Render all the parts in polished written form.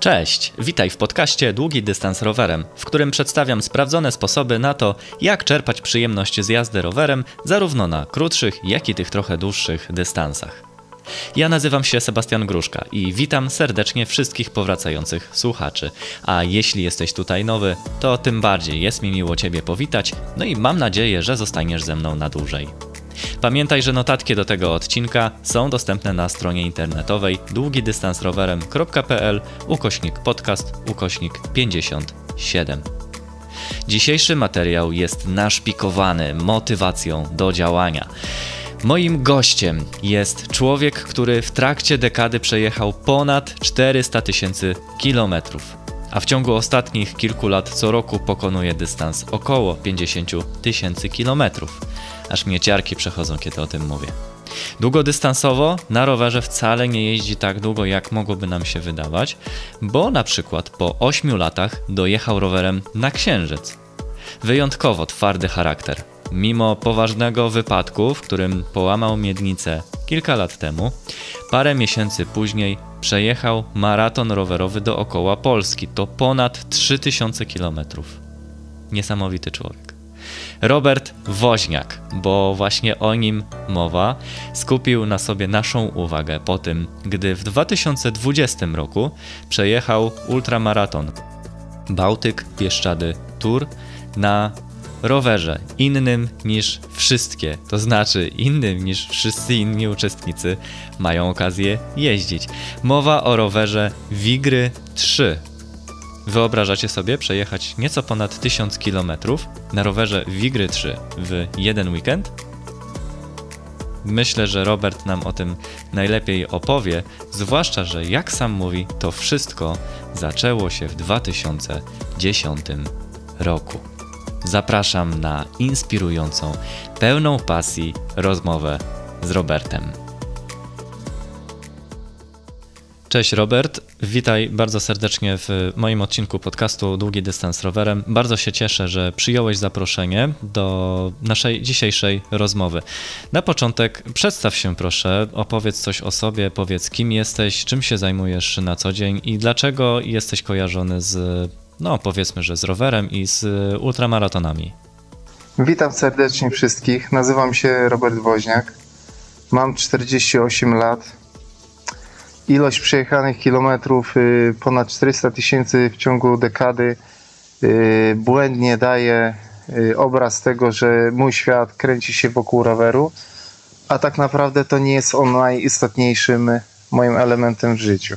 Cześć, witaj w podcaście Długi Dystans Rowerem, w którym przedstawiam sprawdzone sposoby na to, jak czerpać przyjemność z jazdy rowerem zarówno na krótszych, jak i tych trochę dłuższych dystansach. Ja nazywam się Sebastian Gruszka i witam serdecznie wszystkich powracających słuchaczy. A jeśli jesteś tutaj nowy, to tym bardziej jest mi miło Ciebie powitać, no i mam nadzieję, że zostaniesz ze mną na dłużej. Pamiętaj, że notatki do tego odcinka są dostępne na stronie internetowej długidystansrowerem.pl/podcast/57. Dzisiejszy materiał jest naszpikowany motywacją do działania. Moim gościem jest człowiek, który w trakcie dekady przejechał ponad 400 000 kilometrów, a w ciągu ostatnich kilku lat co roku pokonuje dystans około 50 000 kilometrów. Aż mnie ciarki przechodzą, kiedy o tym mówię. Długodystansowo na rowerze wcale nie jeździ tak długo, jak mogłoby nam się wydawać, bo na przykład po 8 latach dojechał rowerem na Księżyc. Wyjątkowo twardy charakter. Mimo poważnego wypadku, w którym połamał miednicę kilka lat temu, parę miesięcy później przejechał maraton rowerowy dookoła Polski. To ponad 3000 kilometrów. Niesamowity człowiek. Robert Woźniak, bo właśnie o nim mowa, skupił na sobie naszą uwagę po tym, gdy w 2020 roku przejechał ultramaraton Bałtyk Bieszczady Tour na rowerze innym niż wszystkie, to znaczy innym niż wszyscy inni uczestnicy mają okazję jeździć. Mowa o rowerze Wigry 3. Wyobrażacie sobie przejechać nieco ponad 1000 km na rowerze Wigry 3 w jeden weekend? Myślę, że Robert nam o tym najlepiej opowie, zwłaszcza, że jak sam mówi, to wszystko zaczęło się w 2010 roku. Zapraszam na inspirującą, pełną pasji rozmowę z Robertem. Cześć Robert, witaj bardzo serdecznie w moim odcinku podcastu Długi Dystans Rowerem. Bardzo się cieszę, że przyjąłeś zaproszenie do naszej dzisiejszej rozmowy. Na początek przedstaw się proszę, opowiedz coś o sobie, powiedz kim jesteś, czym się zajmujesz na co dzień i dlaczego jesteś kojarzony z, powiedzmy, że z rowerem i z ultramaratonami. Witam serdecznie wszystkich, nazywam się Robert Woźniak, mam 48 lat. Ilość przejechanych kilometrów ponad 400 000 w ciągu dekady błędnie daje obraz tego, że mój świat kręci się wokół roweru, a tak naprawdę to nie jest on najistotniejszym moim elementem w życiu.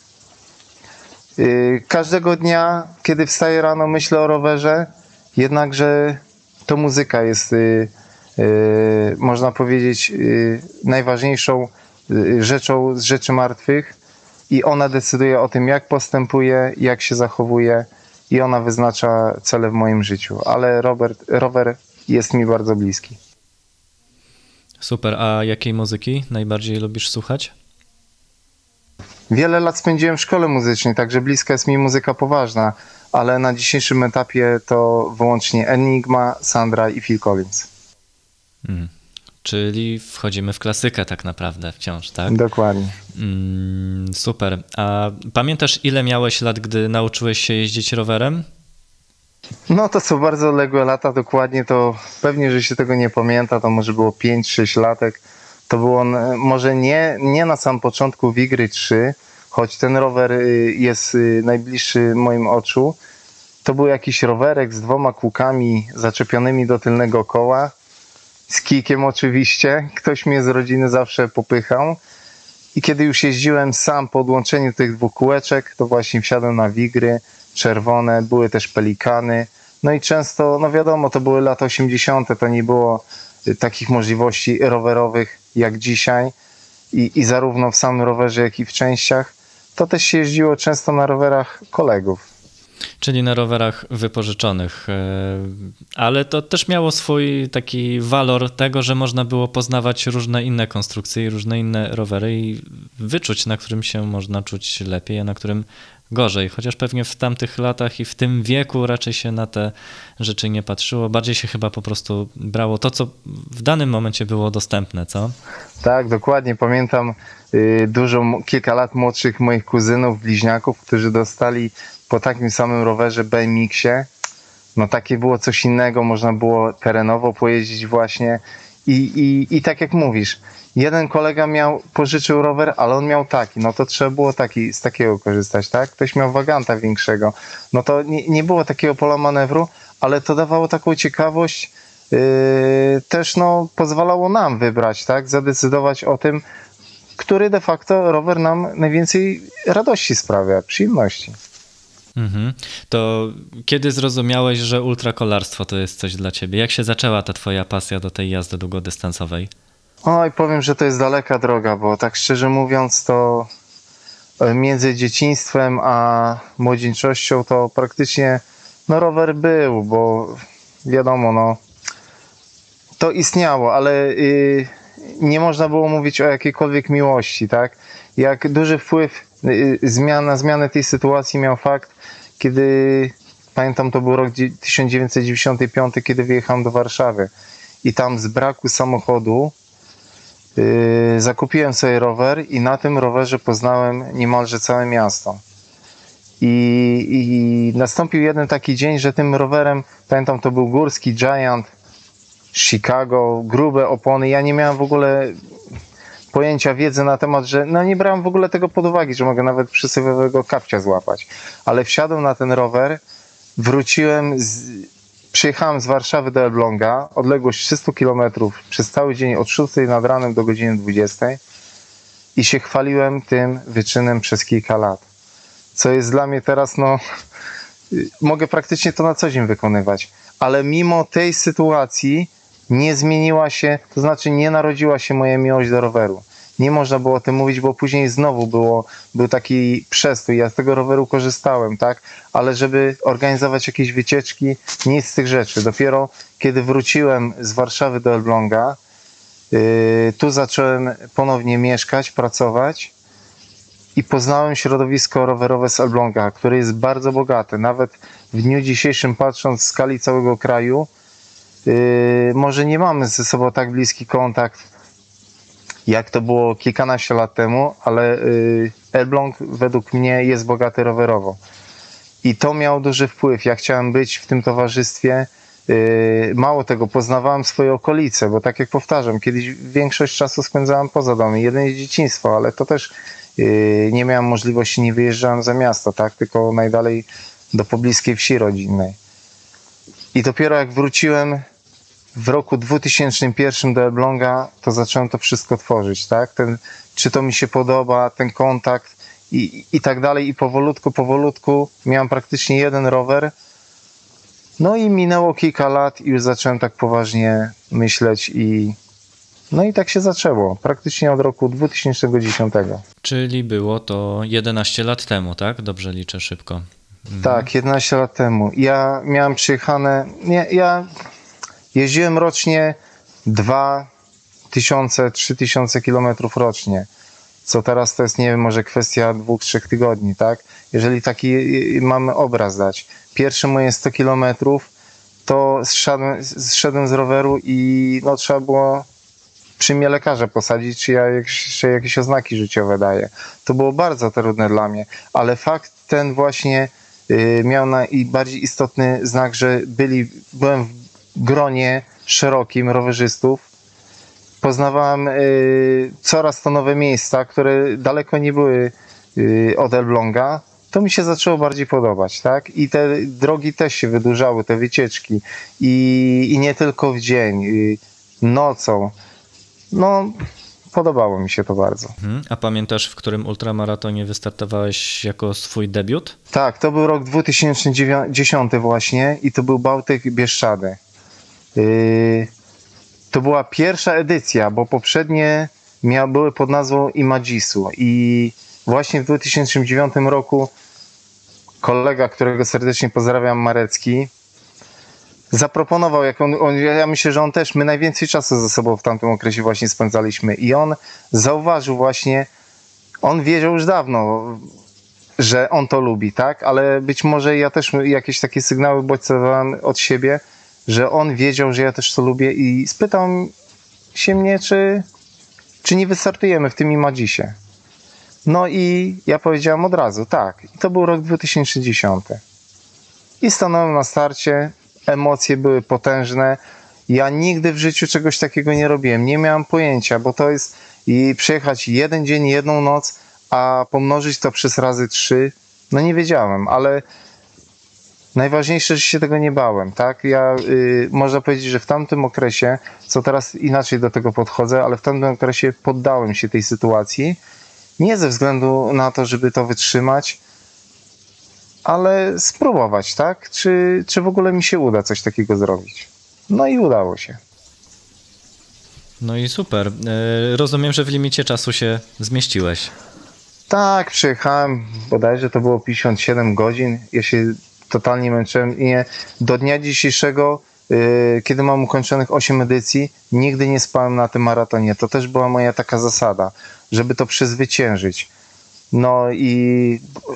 Każdego dnia, kiedy wstaję rano, myślę o rowerze, jednakże to muzyka jest, można powiedzieć, najważniejszą rzeczą z rzeczy martwych i ona decyduje o tym, jak postępuję, jak się zachowuję i ona wyznacza cele w moim życiu, ale rower jest mi bardzo bliski. Super, a jakiej muzyki najbardziej lubisz słuchać? Wiele lat spędziłem w szkole muzycznej, także bliska jest mi muzyka poważna, ale na dzisiejszym etapie to wyłącznie Enigma, Sandra i Phil Collins. Czyli wchodzimy w klasykę tak naprawdę wciąż, tak? Dokładnie. Super. A pamiętasz, ile miałeś lat, gdy nauczyłeś się jeździć rowerem? No to są bardzo odległe lata, dokładnie to pewnie, że się tego nie pamięta, to może było 5-6 latek. To było może nie na samym początku Wigry 3, choć ten rower jest najbliższy moim oczu. To był jakiś rowerek z 2 kółkami zaczepionymi do tylnego koła. Z kijkiem oczywiście, ktoś mnie z rodziny zawsze popychał i kiedy już jeździłem sam po odłączeniu tych 2 kółeczek, to właśnie wsiadłem na Wigry czerwone, były też pelikany, no i często, wiadomo, to były lata 80., to nie było takich możliwości rowerowych jak dzisiaj i zarówno w samym rowerze, jak i w częściach, to też się jeździło często na rowerach kolegów. Czyli na rowerach wypożyczonych, ale to też miało swój taki walor tego, że można było poznawać różne inne konstrukcje i różne inne rowery i wyczuć, na którym się można czuć lepiej, a na którym gorzej, chociaż pewnie w tamtych latach i w tym wieku raczej się na te rzeczy nie patrzyło. Bardziej się chyba po prostu brało to, co w danym momencie było dostępne, co? Tak, dokładnie. Pamiętam kilka lat młodszych moich kuzynów, bliźniaków, którzy dostali po takim samym rowerze BMX-ie. No takie było coś innego, można było terenowo pojeździć właśnie i tak jak mówisz, jeden kolega pożyczył rower, ale on miał taki, no to trzeba było z takiego korzystać, tak? Ktoś miał Vaganta większego, no to nie było takiego pola manewru, ale to dawało taką ciekawość, też no pozwalało nam wybrać, tak? Zadecydować o tym, który de facto rower nam najwięcej radości sprawia, przyjemności. Mhm. To kiedy zrozumiałeś, że ultrakolarstwo to jest coś dla ciebie? Jak się zaczęła ta twoja pasja do tej jazdy długodystansowej? Oj, powiem, że to jest daleka droga, bo tak szczerze mówiąc to między dzieciństwem a młodzieńczością to praktycznie no rower był, bo wiadomo, no to istniało, ale nie można było mówić o jakiejkolwiek miłości, tak? Jak duży wpływ na zmianę tej sytuacji miał fakt, kiedy, pamiętam, to był rok 1995, kiedy wyjechałem do Warszawy i tam z braku samochodu zakupiłem sobie rower i na tym rowerze poznałem niemalże całe miasto. I nastąpił jeden taki dzień, że tym rowerem, pamiętam, to był górski Giant, Chicago, grube opony. Ja nie miałem w ogóle pojęcia, wiedzy na temat, że no nie brałem w ogóle tego pod uwagę, że mogę nawet przesyłowego kapcia złapać. Ale wsiadłem na ten rower, przyjechałem z Warszawy do Elbląga, odległość 300 km przez cały dzień od 6 nad ranem do godziny 20 i się chwaliłem tym wyczynem przez kilka lat. Co jest dla mnie teraz, no mogę praktycznie to na co dzień wykonywać. Ale mimo tej sytuacji nie zmieniła się, to znaczy nie narodziła się moja miłość do roweru. Nie można było o tym mówić, bo później znowu był taki przestój. Ja z tego roweru korzystałem, tak? Ale żeby organizować jakieś wycieczki, nic z tych rzeczy. Dopiero kiedy wróciłem z Warszawy do Elbląga, tu zacząłem ponownie mieszkać, pracować i poznałem środowisko rowerowe z Elbląga, które jest bardzo bogate. Nawet w dniu dzisiejszym, patrząc w skali całego kraju, może nie mamy ze sobą tak bliski kontakt, jak to było kilkanaście lat temu, ale Elbląg według mnie jest bogaty rowerowo. I to miało duży wpływ. Ja chciałem być w tym towarzystwie. Mało tego, poznawałem swoje okolice, bo tak jak powtarzam, kiedyś większość czasu spędzałem poza domem. Jedynie dzieciństwo, ale to też nie miałem możliwości, nie wyjeżdżałem za miasto, tak? Tylko najdalej do pobliskiej wsi rodzinnej. I dopiero jak wróciłem w roku 2001 do Elbląga, to zacząłem to wszystko tworzyć, tak? Czy to mi się podoba, ten kontakt i tak dalej. I powolutku miałem praktycznie jeden rower. No i minęło kilka lat i już zacząłem tak poważnie myśleć no i tak się zaczęło. Praktycznie od roku 2010. Czyli było to 11 lat temu, tak? Dobrze liczę szybko. Tak, 11 lat temu. Ja miałem przyjechane... Ja jeździłem rocznie 2000-3000 kilometrów rocznie, co teraz to jest, nie wiem, może kwestia 2-3 tygodni, tak? Jeżeli taki mamy obraz dać. Pierwsze moje 100 kilometrów to zszedłem z roweru i no trzeba było przy mnie lekarza posadzić, czy ja jakieś oznaki życiowe daję. To było bardzo trudne dla mnie, ale fakt ten właśnie miał najbardziej istotny znak, że byłem w gronie szerokim rowerzystów. Poznawałem coraz to nowe miejsca, które daleko nie były od Elbląga. To mi się zaczęło bardziej podobać, tak? I te drogi też się wydłużały, te wycieczki. I nie tylko w dzień, nocą. No, podobało mi się to bardzo. A pamiętasz, w którym ultramaratonie wystartowałeś jako swój debiut? Tak, to był rok 2010 właśnie i to był Bałtyk Bieszczady. To była pierwsza edycja, bo poprzednie były pod nazwą Imagisu i właśnie w 2009 roku kolega, którego serdecznie pozdrawiam, Marecki, zaproponował, ja myślę, że my najwięcej czasu ze sobą w tamtym okresie właśnie spędzaliśmy i on zauważył właśnie, on wiedział już dawno, że on to lubi, tak? Ale być może ja też jakieś takie sygnały bodźcowałem od siebie, że on wiedział, że ja też to lubię i spytał się mnie, czy nie wystartujemy w tym Imagisie. No i ja powiedziałem od razu, tak. I to był rok 2010. I stanąłem na starcie, emocje były potężne. Ja nigdy w życiu czegoś takiego nie robiłem, nie miałem pojęcia, bo to jest i przejechać jeden dzień, jedną noc, a pomnożyć to przez razy 3, no nie wiedziałem, ale najważniejsze, że się tego nie bałem, tak? Ja można powiedzieć, że w tamtym okresie, co teraz inaczej do tego podchodzę, ale w tamtym okresie poddałem się tej sytuacji, nie ze względu na to, żeby to wytrzymać, ale spróbować, tak? Czy w ogóle mi się uda coś takiego zrobić. No i udało się. No i super. Rozumiem, że w limicie czasu się zmieściłeś. Tak, przyjechałem, bodajże to było 57 godzin. Ja się totalnie męczyłem i do dnia dzisiejszego, kiedy mam ukończonych 8 edycji, nigdy nie spałem na tym maratonie. To też była moja taka zasada, żeby to przezwyciężyć. No i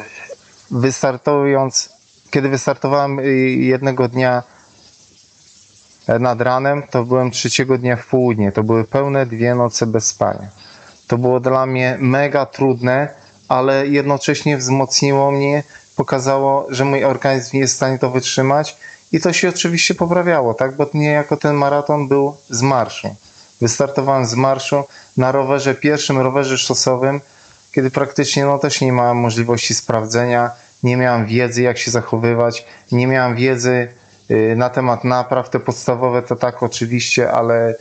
kiedy wystartowałem jednego dnia nad ranem, to byłem trzeciego dnia w południe. To były pełne 2 noce bez spania. To było dla mnie mega trudne, ale jednocześnie wzmocniło mnie, pokazało, że mój organizm jest w stanie to wytrzymać i to się oczywiście poprawiało, tak? Bo niejako ten maraton był z marszu. Wystartowałem z marszu na rowerze, pierwszym rowerze szosowym, kiedy praktycznie też nie miałem możliwości sprawdzenia, nie miałem wiedzy, jak się zachowywać, nie miałem wiedzy na temat napraw. Te podstawowe to tak oczywiście, ale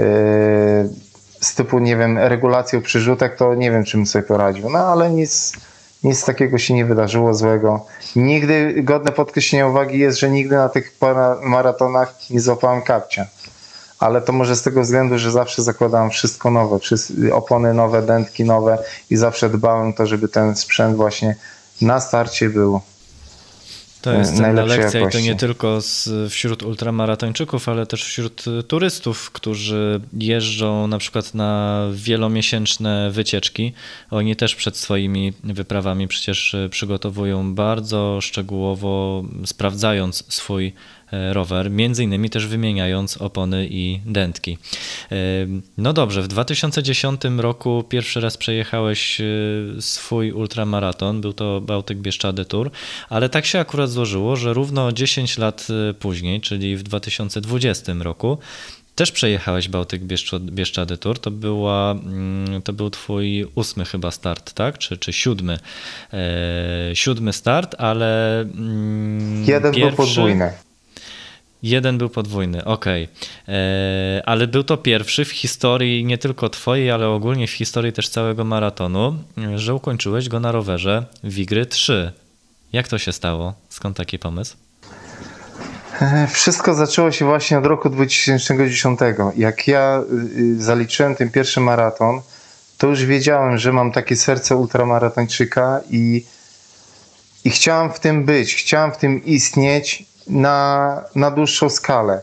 z typu, nie wiem, regulacją przyrzutek, to nie wiem, czym sobie poradził. No ale nic takiego się nie wydarzyło złego. Nigdy, godne podkreślenia uwagi jest, że nigdy na tych maratonach nie złapałem kapcia. Ale to może z tego względu, że zawsze zakładałem wszystko nowe, opony nowe, dętki nowe i zawsze dbałem to, żeby ten sprzęt właśnie na starcie był to jest cenna lekcja jakości. I to nie tylko wśród ultramaratończyków, ale też wśród turystów, którzy jeżdżą na przykład na wielomiesięczne wycieczki. Oni też przed swoimi wyprawami przecież przygotowują bardzo szczegółowo, sprawdzając swój rower, między innymi też wymieniając opony i dętki. No dobrze, w 2010 roku pierwszy raz przejechałeś swój ultramaraton, był to Bałtyk-Bieszczady Tour, ale tak się akurat złożyło, że równo 10 lat później, czyli w 2020 roku, też przejechałeś Bałtyk-Bieszczady Tour. To był twój 8 chyba start, tak? Czy 7? 7 start, ale jeden był podwójny. Jeden był podwójny, okej. Ale był to pierwszy w historii nie tylko twojej, ale ogólnie w historii też całego maratonu, że ukończyłeś go na rowerze Wigry 3. Jak to się stało? Skąd taki pomysł? Wszystko zaczęło się właśnie od roku 2010. Jak ja zaliczyłem ten pierwszy maraton, to już wiedziałem, że mam takie serce ultramaratończyka i chciałem w tym być, chciałem w tym istnieć na dłuższą skalę.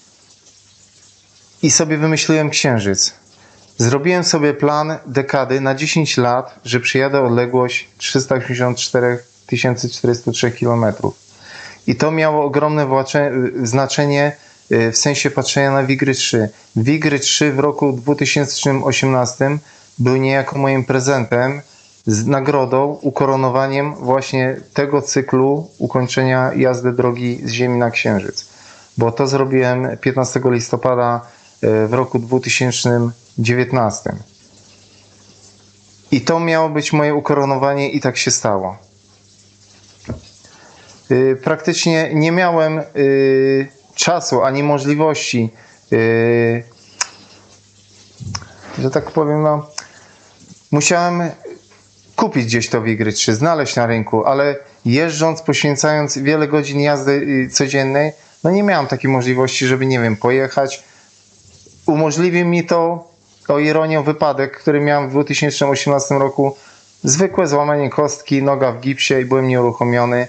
I sobie wymyśliłem księżyc. Zrobiłem sobie plan dekady na 10 lat, że przyjadę odległość 384 403 km. I to miało ogromne znaczenie w sensie patrzenia na Wigry 3. Wigry 3 w roku 2018 był niejako moim prezentem z nagrodą, ukoronowaniem właśnie tego cyklu ukończenia jazdy drogi z Ziemi na Księżyc. Bo to zrobiłem 15 listopada w roku 2019. I to miało być moje ukoronowanie i tak się stało. Praktycznie nie miałem czasu ani możliwości, że tak powiem, musiałem kupić gdzieś to Wigry 3, znaleźć na rynku, ale jeżdżąc, poświęcając wiele godzin jazdy codziennej, nie miałem takiej możliwości, żeby, nie wiem, pojechać. Umożliwił mi to, o ironię, wypadek, który miałem w 2018 roku. Zwykłe złamanie kostki, noga w gipsie i byłem nieuruchomiony.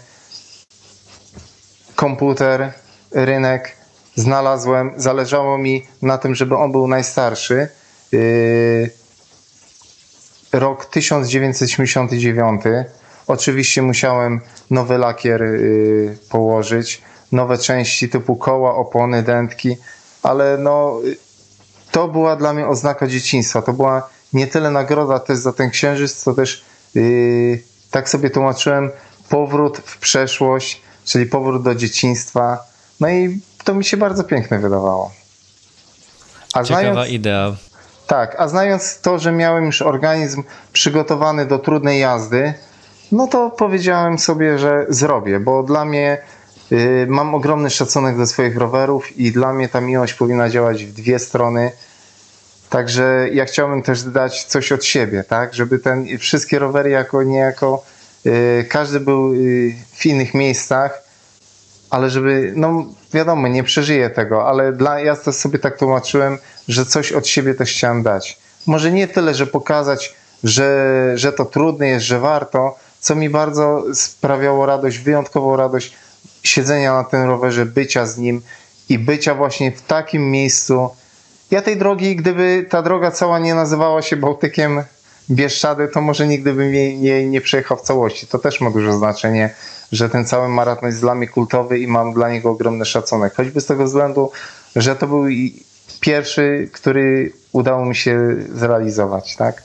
Komputer, rynek znalazłem, zależało mi na tym, żeby on był najstarszy. Rok 1979. Oczywiście musiałem nowy lakier położyć, nowe części typu koła, opony, dętki, ale no to była dla mnie oznaka dzieciństwa. To była nie tyle nagroda też za ten księżyc, co też tak sobie tłumaczyłem, powrót w przeszłość, czyli powrót do dzieciństwa. No i to mi się bardzo piękne wydawało. Ciekawa idea. Tak, a znając to, że miałem już organizm przygotowany do trudnej jazdy, no to powiedziałem sobie, że zrobię, bo dla mnie mam ogromny szacunek do swoich rowerów i dla mnie ta miłość powinna działać w dwie strony. Także ja chciałbym też dać coś od siebie, tak, żeby wszystkie rowery niejako każdy był w innych miejscach, ale żeby, no wiadomo, nie przeżyję tego, ale ja to sobie tak tłumaczyłem, że coś od siebie też chciałem dać. Może nie tyle, że pokazać, że to trudne jest, że warto, co mi bardzo sprawiało radość, wyjątkową radość siedzenia na tym rowerze, bycia z nim i bycia właśnie w takim miejscu. Ja tej drogi, gdyby ta droga cała nie nazywała się Bałtykiem Bieszczady, to może nigdy bym jej nie przejechał w całości. To też ma duże znaczenie, że ten cały maraton jest dla mnie kultowy i mam dla niego ogromny szacunek. Choćby z tego względu, że to był pierwszy, który udało mi się zrealizować, tak?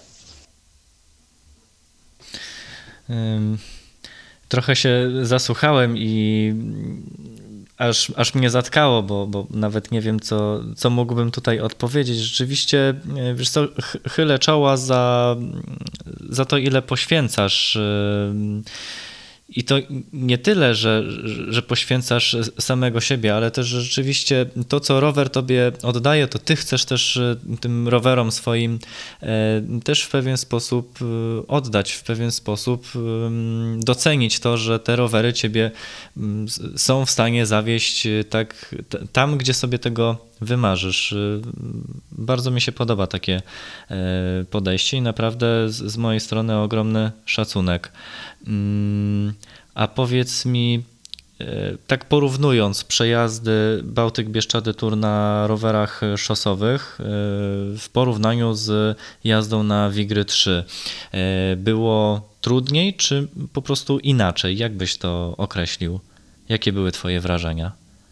Trochę się zasłuchałem i aż mnie zatkało, bo nawet nie wiem, co mógłbym tutaj odpowiedzieć. Rzeczywiście, wiesz co, chylę czoła za to, ile poświęcasz. I to nie tyle, że poświęcasz samego siebie, ale też rzeczywiście to, co rower tobie oddaje, to ty chcesz też tym rowerom swoim też w pewien sposób oddać, w pewien sposób docenić to, że te rowery ciebie są w stanie zawieźć tam, gdzie sobie tego wymarzysz. Bardzo mi się podoba takie podejście i naprawdę z mojej strony ogromny szacunek. A powiedz mi, tak porównując przejazdy Bałtyk-Bieszczady Tour na rowerach szosowych w porównaniu z jazdą na Wigry 3, było trudniej czy po prostu inaczej? Jak byś to określił? Jakie były twoje wrażenia?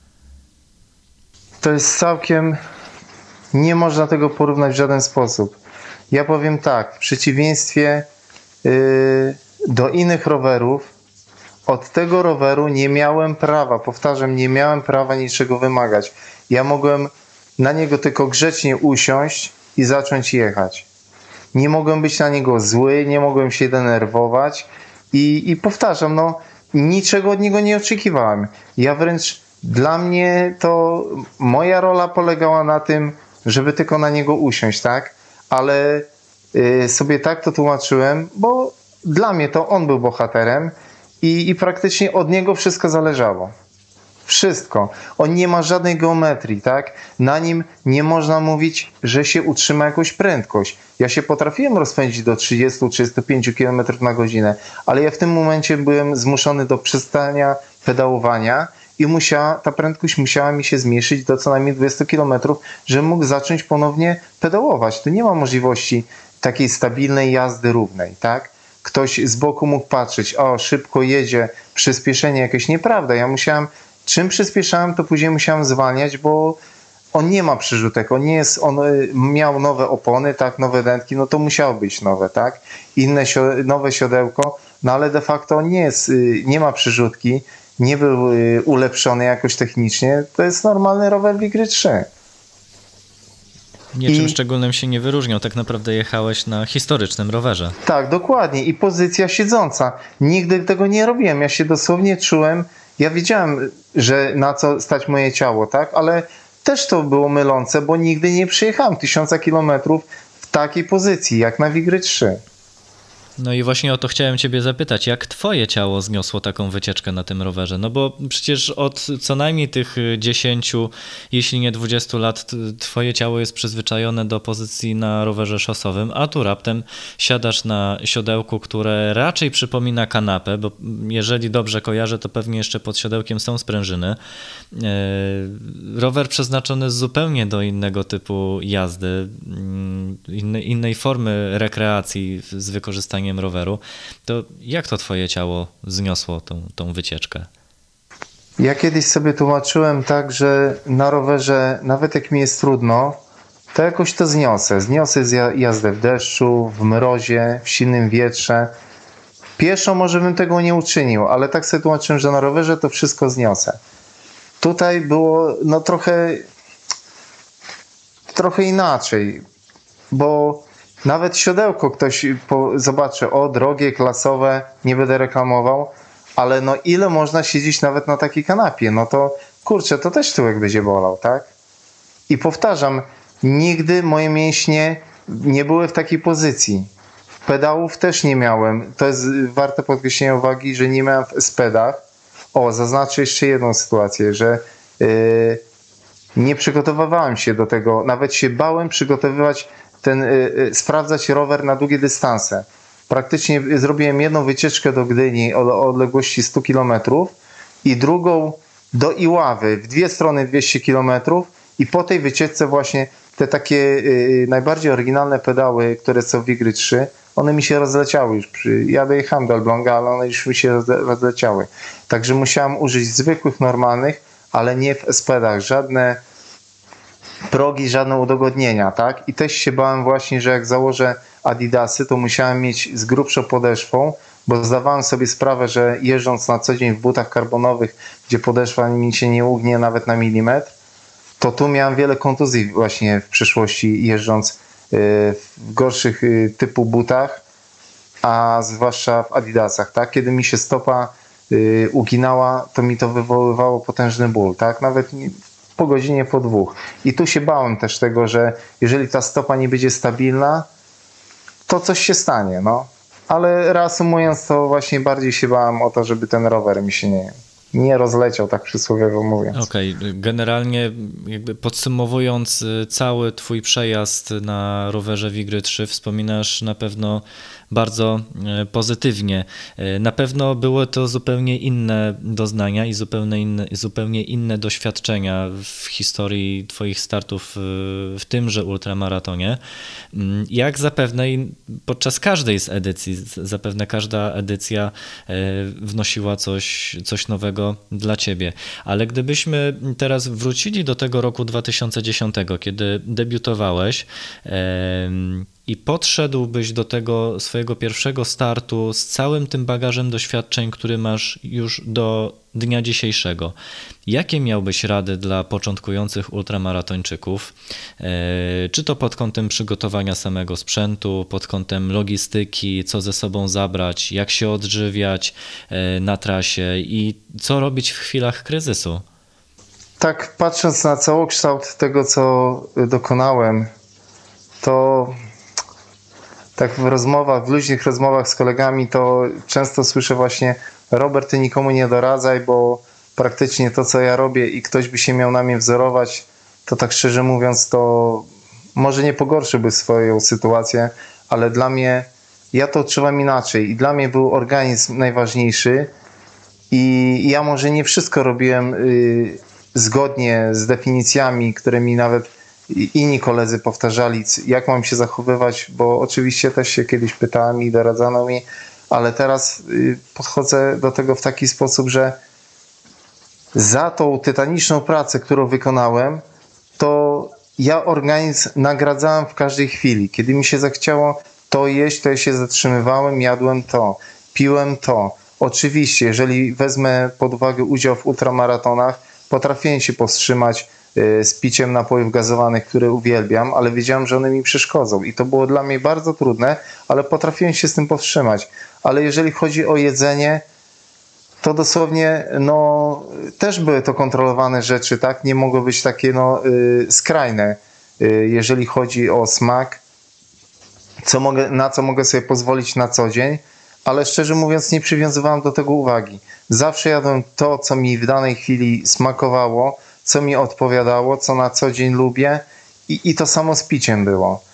To jest nie można tego porównać w żaden sposób. Ja powiem tak, w przeciwieństwie do innych rowerów, od tego roweru nie miałem prawa, powtarzam, nie miałem prawa niczego wymagać. Ja mogłem na niego tylko grzecznie usiąść i zacząć jechać. Nie mogłem być na niego zły, nie mogłem się denerwować i powtarzam, no niczego od niego nie oczekiwałem. Ja wręcz, dla mnie to moja rola polegała na tym, żeby tylko na niego usiąść, tak? Ale sobie tak to tłumaczyłem, bo dla mnie to on był bohaterem i praktycznie od niego wszystko zależało. Wszystko. On nie ma żadnej geometrii, tak? Na nim nie można mówić, że się utrzyma jakąś prędkość. Ja się potrafiłem rozpędzić do 30-35 km na godzinę, ale ja w tym momencie byłem zmuszony do przestania pedałowania i ta prędkość musiała mi się zmniejszyć do co najmniej 20 km, żebym mógł zacząć ponownie pedałować. Tu nie ma możliwości takiej stabilnej jazdy równej, tak? Ktoś z boku mógł patrzeć, szybko jedzie, przyspieszenie jakieś. Nieprawda, czym przyspieszałem, to później musiałem zwalniać, bo on nie ma przyrzutek, on miał nowe opony, tak, nowe dętki, no to musiało być nowe, tak, nowe siodełko, no ale de facto on nie ma przyrzutki, nie był ulepszony jakoś technicznie, to jest normalny rower Wigry 3. Niczym szczególnym się nie wyróżniał, tak naprawdę jechałeś na historycznym rowerze. Tak, dokładnie i pozycja siedząca. Nigdy tego nie robiłem, ja się dosłownie czułem, ja wiedziałem, że na co stać moje ciało, tak, ale też to było mylące, bo nigdy nie przejechałem 1000 kilometrów w takiej pozycji, jak na Wigry 3. No i właśnie o to chciałem ciebie zapytać, jak twoje ciało zniosło taką wycieczkę na tym rowerze? No bo przecież od co najmniej tych 10, jeśli nie 20 lat twoje ciało jest przyzwyczajone do pozycji na rowerze szosowym, a tu raptem siadasz na siodełku, które raczej przypomina kanapę, bo jeżeli dobrze kojarzę, to pewnie jeszcze pod siodełkiem są sprężyny. Rower przeznaczony zupełnie do innego typu jazdy, innej formy rekreacji z wykorzystaniem posiadaniem roweru, to jak to twoje ciało zniosło tą wycieczkę? Ja kiedyś sobie tłumaczyłem tak, że na rowerze, nawet jak mi jest trudno, to jakoś to zniosę. Zniosę jazdę w deszczu, w mrozie, w silnym wietrze. Pieszo może bym tego nie uczynił, ale tak sobie tłumaczyłem, że na rowerze to wszystko zniosę. Tutaj było no trochę inaczej, bo nawet siodełko ktoś zobaczy, o drogie, klasowe, nie będę reklamował, ale no ile można siedzieć nawet na takiej kanapie, no to kurczę, to też tyłek będzie bolał, tak? I powtarzam, nigdy moje mięśnie nie były w takiej pozycji. Pedałów też nie miałem. To jest warte podkreślenia uwagi, że nie miałem w S-pedach. Zaznaczę jeszcze jedną sytuację, że nie przygotowywałem się do tego. Nawet się bałem przygotowywać sprawdzać rower na długie dystanse. Praktycznie zrobiłem jedną wycieczkę do Gdyni o odległości 100 km i drugą do Iławy w dwie strony 200 km i po tej wycieczce właśnie te takie najbardziej oryginalne pedały, które są w Wigry 3, one mi się rozleciały już. Ja dojechałem do Elbląga, ale one już mi się rozleciały. Także musiałem użyć zwykłych, normalnych, ale nie w S-pedach. Żadne progi, żadne udogodnienia, tak? I też się bałem właśnie, że jak założę Adidasy, to musiałem mieć z grubszą podeszwą, bo zdawałem sobie sprawę, że jeżdżąc na co dzień w butach karbonowych, gdzie podeszwa mi się nie ugnie nawet na milimetr, to tu miałem wiele kontuzji właśnie w przyszłości jeżdżąc w gorszych typu butach, a zwłaszcza w Adidasach, tak? Kiedy mi się stopa uginała, to mi to wywoływało potężny ból, tak? Nawet po godzinie, po dwóch. I tu się bałem też tego, że jeżeli ta stopa nie będzie stabilna, to coś się stanie, no. Ale reasumując, to właśnie bardziej się bałem o to, żeby ten rower mi się nie rozleciał, tak przysłowiowo mówiąc. Okej, generalnie jakby podsumowując cały twój przejazd na rowerze Wigry 3, wspominasz na pewno bardzo pozytywnie. Na pewno były to zupełnie inne doznania i zupełnie inne doświadczenia w historii twoich startów w tymże ultramaratonie. Jak zapewne i podczas każdej z edycji, zapewne każda edycja wnosiła coś nowego dla ciebie. Ale gdybyśmy teraz wrócili do tego roku 2010, kiedy debiutowałeś i podszedłbyś do tego swojego pierwszego startu z całym tym bagażem doświadczeń, który masz już do dnia dzisiejszego. Jakie miałbyś rady dla początkujących ultramaratończyków? Czy to pod kątem przygotowania samego sprzętu, pod kątem logistyki, co ze sobą zabrać, jak się odżywiać na trasie i co robić w chwilach kryzysu? Tak, patrząc na całokształt tego, co dokonałem, to tak w luźnych rozmowach z kolegami to często słyszę właśnie: Robert, ty nikomu nie doradzaj, bo praktycznie to, co ja robię i ktoś by się miał na mnie wzorować, to tak szczerze mówiąc, to może nie pogorszyłby swoją sytuację, ale dla mnie, ja to odczuwam inaczej i dla mnie był organizm najważniejszy i ja może nie wszystko robiłem zgodnie z definicjami, które mi nawet inni koledzy powtarzali, jak mam się zachowywać, bo oczywiście też się kiedyś pytałem i doradzano mi, ale teraz podchodzę do tego w taki sposób, że za tą tytaniczną pracę, którą wykonałem, to ja organizm nagradzałem w każdej chwili. Kiedy mi się zachciało to jeść, to ja się zatrzymywałem, jadłem to, piłem to. Oczywiście, jeżeli wezmę pod uwagę udział w ultramaratonach, potrafiłem się powstrzymać z piciem napojów gazowanych, które uwielbiam, ale wiedziałem, że one mi przeszkodzą i to było dla mnie bardzo trudne, ale potrafiłem się z tym powstrzymać. Ale jeżeli chodzi o jedzenie, to dosłownie też były to kontrolowane rzeczy, tak? Nie mogły być takie skrajne, jeżeli chodzi o smak, na co mogę sobie pozwolić na co dzień, ale szczerze mówiąc nie przywiązywałem do tego uwagi. Zawsze jadłem to, co mi w danej chwili smakowało, co mi odpowiadało, co na co dzień lubię i to samo z piciem było.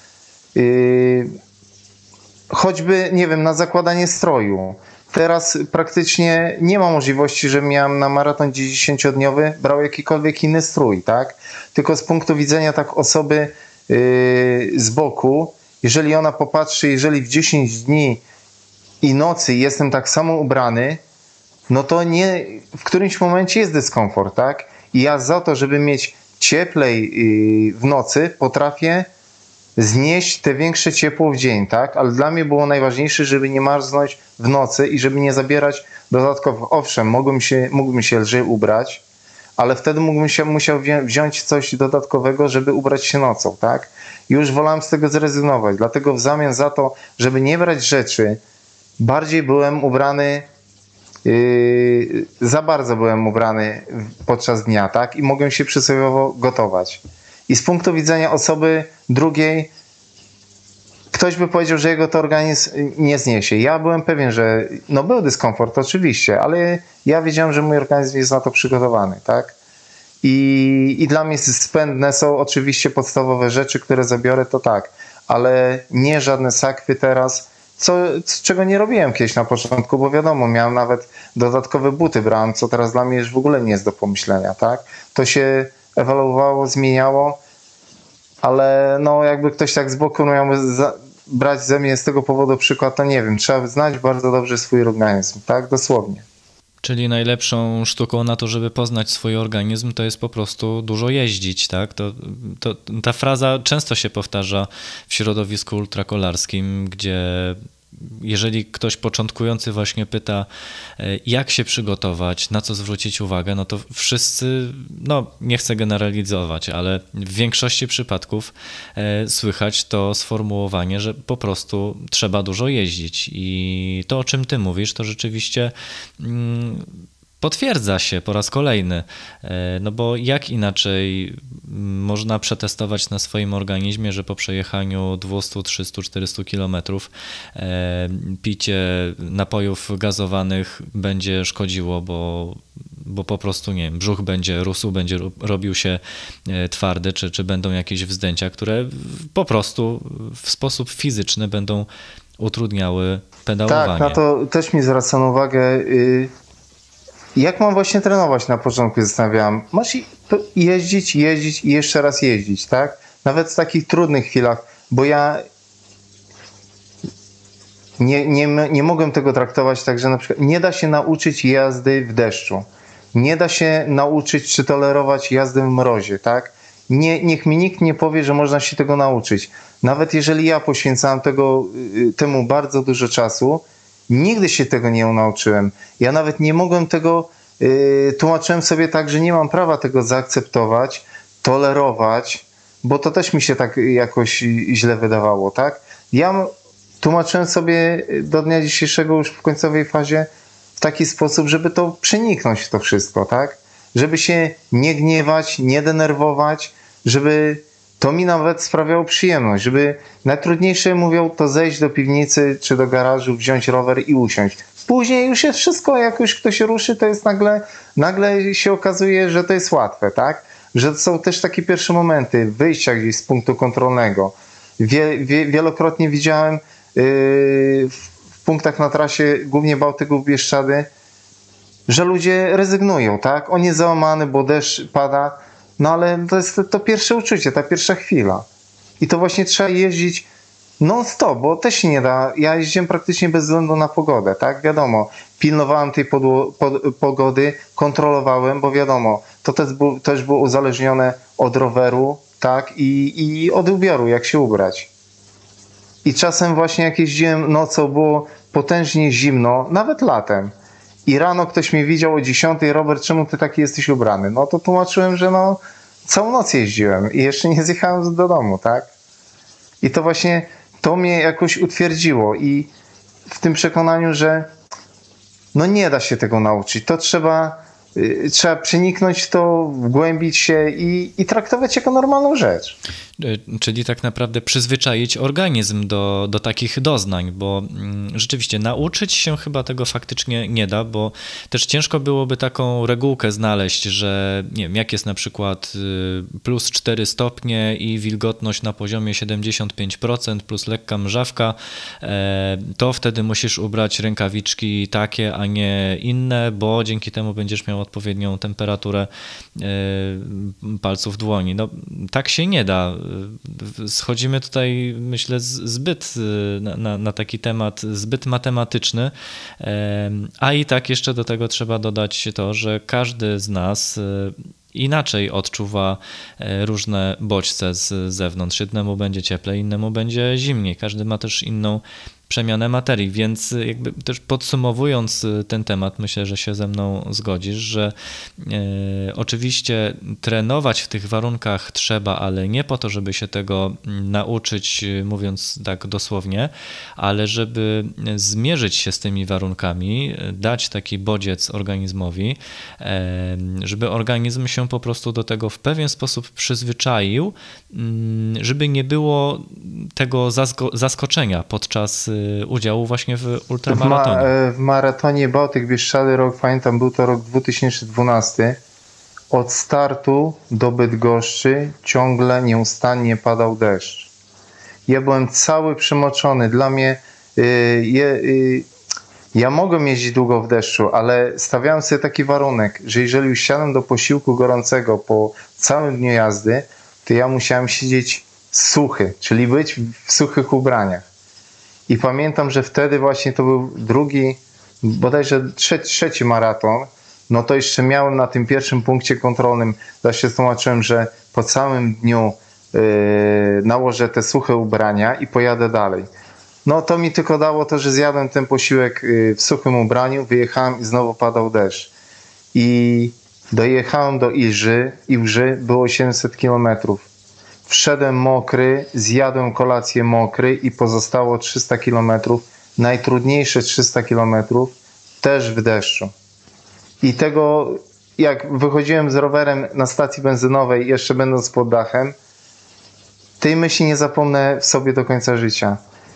Choćby, nie wiem, na zakładanie stroju. Teraz praktycznie nie ma możliwości, że miałem na maraton 10-dniowy brał jakikolwiek inny strój, tak? Tylko z punktu widzenia tak osoby z boku, jeżeli ona popatrzy, jeżeli w 10 dni i nocy jestem tak samo ubrany, no to nie, w którymś momencie jest dyskomfort, tak? I ja za to, żeby mieć cieplej w nocy, potrafię znieść te większe ciepło w dzień, tak? Ale dla mnie było najważniejsze, żeby nie marznąć w nocy i żeby nie zabierać dodatkowo. Owszem, mógłbym się lżej ubrać, ale wtedy musiał wziąć coś dodatkowego, żeby ubrać się nocą, tak? Już wolałem z tego zrezygnować, dlatego w zamian za to, żeby nie brać rzeczy, bardziej byłem ubrany, za bardzo byłem ubrany podczas dnia, tak? I mogłem się przysłowiowo gotować. I z punktu widzenia osoby drugiej, ktoś by powiedział, że jego to organizm nie zniesie. Ja byłem pewien, że no był dyskomfort oczywiście, ale ja wiedziałem, że mój organizm jest na to przygotowany, tak? I dla mnie zbędne są oczywiście podstawowe rzeczy, które zabiorę, to tak, ale nie żadne sakwy teraz, czego nie robiłem kiedyś na początku, bo wiadomo, miałem nawet dodatkowe buty brałem, co teraz dla mnie już w ogóle nie jest do pomyślenia, tak? To się ewoluowało, zmieniało, ale no jakby ktoś tak z boku miał brać ze mnie z tego powodu przykład, to nie wiem, trzeba znać bardzo dobrze swój organizm, tak? Dosłownie. Czyli najlepszą sztuką na to, żeby poznać swój organizm, to jest po prostu dużo jeździć, tak? Ta fraza często się powtarza w środowisku ultrakolarskim, gdzie jeżeli ktoś początkujący właśnie pyta, jak się przygotować, na co zwrócić uwagę, no to wszyscy, no nie chcę generalizować, ale w większości przypadków słychać to sformułowanie, że po prostu trzeba dużo jeździć. I to, o czym ty mówisz, to rzeczywiście potwierdza się po raz kolejny, no bo jak inaczej można przetestować na swoim organizmie, że po przejechaniu 200, 300, 400 kilometrów picie napojów gazowanych będzie szkodziło, bo po prostu, nie wiem, brzuch będzie rósł, będzie robił się twardy, czy będą jakieś wzdęcia, które po prostu w sposób fizyczny będą utrudniały pedałowanie. Tak, na to też mi zwracano uwagę. Jak mam właśnie trenować na początku, zastanawiałem. Masz jeździć i jeszcze raz jeździć, tak? Nawet w takich trudnych chwilach, bo ja nie mogłem tego traktować tak, że na przykład nie da się nauczyć jazdy w deszczu. Nie da się nauczyć czy tolerować jazdy w mrozie, tak? Niech mi nikt nie powie, że można się tego nauczyć. Nawet jeżeli ja poświęcałem temu bardzo dużo czasu, nigdy się tego nie nauczyłem. Ja nawet nie mogłem tego, tłumaczyłem sobie tak, że nie mam prawa tego zaakceptować, tolerować, bo to też mi się tak jakoś źle wydawało, tak? Ja tłumaczyłem sobie do dnia dzisiejszego już w końcowej fazie w taki sposób, żeby to przeniknąć w to wszystko, tak? Żeby się nie gniewać, nie denerwować, żeby to mi nawet sprawiało przyjemność, żeby najtrudniejsze, mówią, to zejść do piwnicy czy do garażu, wziąć rower i usiąść. Później już jest wszystko, jak już ktoś ruszy, to jest nagle się okazuje, że to jest łatwe, tak? Że są też takie pierwsze momenty wyjścia gdzieś z punktu kontrolnego. Wielokrotnie widziałem w punktach na trasie, głównie Bałtyku, Bieszczady, że ludzie rezygnują, tak? On jest załamany, bo deszcz pada, no ale to jest to pierwsze uczucie, ta pierwsza chwila. I to właśnie trzeba jeździć non-stop, bo też się nie da. Ja jeździłem praktycznie bez względu na pogodę, tak? Wiadomo, pilnowałem tej pogody, kontrolowałem, bo wiadomo, to też było uzależnione od roweru, tak? I od ubioru, jak się ubrać. I czasem właśnie jak jeździłem nocą, było potężnie zimno, nawet latem. I rano ktoś mnie widział o 10:00, Robert, czemu ty taki jesteś ubrany? No to tłumaczyłem, że no całą noc jeździłem i jeszcze nie zjechałem do domu, tak? I to właśnie, to mnie jakoś utwierdziło i w tym przekonaniu, że no nie da się tego nauczyć. To trzeba przeniknąć w to, wgłębić się i traktować jako normalną rzecz. Czyli tak naprawdę przyzwyczaić organizm do takich doznań, bo rzeczywiście nauczyć się chyba tego faktycznie nie da, bo też ciężko byłoby taką regułkę znaleźć, że nie wiem, jak jest na przykład plus 4 stopnie i wilgotność na poziomie 75% plus lekka mrzawka, to wtedy musisz ubrać rękawiczki takie, a nie inne, bo dzięki temu będziesz miał odpowiednią temperaturę palców dłoni. No tak się nie da schodzimy tutaj, myślę, zbyt na taki temat, zbyt matematyczny, a i tak jeszcze do tego trzeba dodać to, że każdy z nas inaczej odczuwa różne bodźce z zewnątrz. Jednemu będzie cieplej, innemu będzie zimniej. Każdy ma też inną przemianę materii, więc jakby też podsumowując ten temat, myślę, że się ze mną zgodzisz, że oczywiście trenować w tych warunkach trzeba, ale nie po to, żeby się tego nauczyć, mówiąc tak dosłownie, ale żeby zmierzyć się z tymi warunkami, dać taki bodziec organizmowi, żeby organizm się po prostu do tego w pewien sposób przyzwyczaił, żeby nie było tego zaskoczenia podczas udziału właśnie w ultramaratonie. W maratonie Bałtyk-Bieszczady, pamiętam, był to rok 2012. Od startu do Bydgoszczy ciągle, nieustannie padał deszcz. Ja byłem cały przymoczony. Dla mnie ja mogłem jeździć długo w deszczu, ale stawiałem sobie taki warunek, że jeżeli już siadłem do posiłku gorącego po całym dniu jazdy, to ja musiałem siedzieć suchy, czyli być w suchych ubraniach. I pamiętam, że wtedy właśnie to był drugi, bodajże trzeci maraton, no to jeszcze miałem na tym pierwszym punkcie kontrolnym, się tłumaczyłem, że po całym dniu nałożę te suche ubrania i pojadę dalej. No to mi tylko dało to, że zjadłem ten posiłek w suchym ubraniu, wyjechałem i znowu padał deszcz. I dojechałem do Iłży, było 700 kilometrów. Wszedłem mokry, zjadłem kolację mokry i pozostało 300 kilometrów, najtrudniejsze 300 kilometrów, też w deszczu. I tego, jak wychodziłem z rowerem na stacji benzynowej, jeszcze będąc pod dachem, tej myśli nie zapomnę w sobie do końca życia.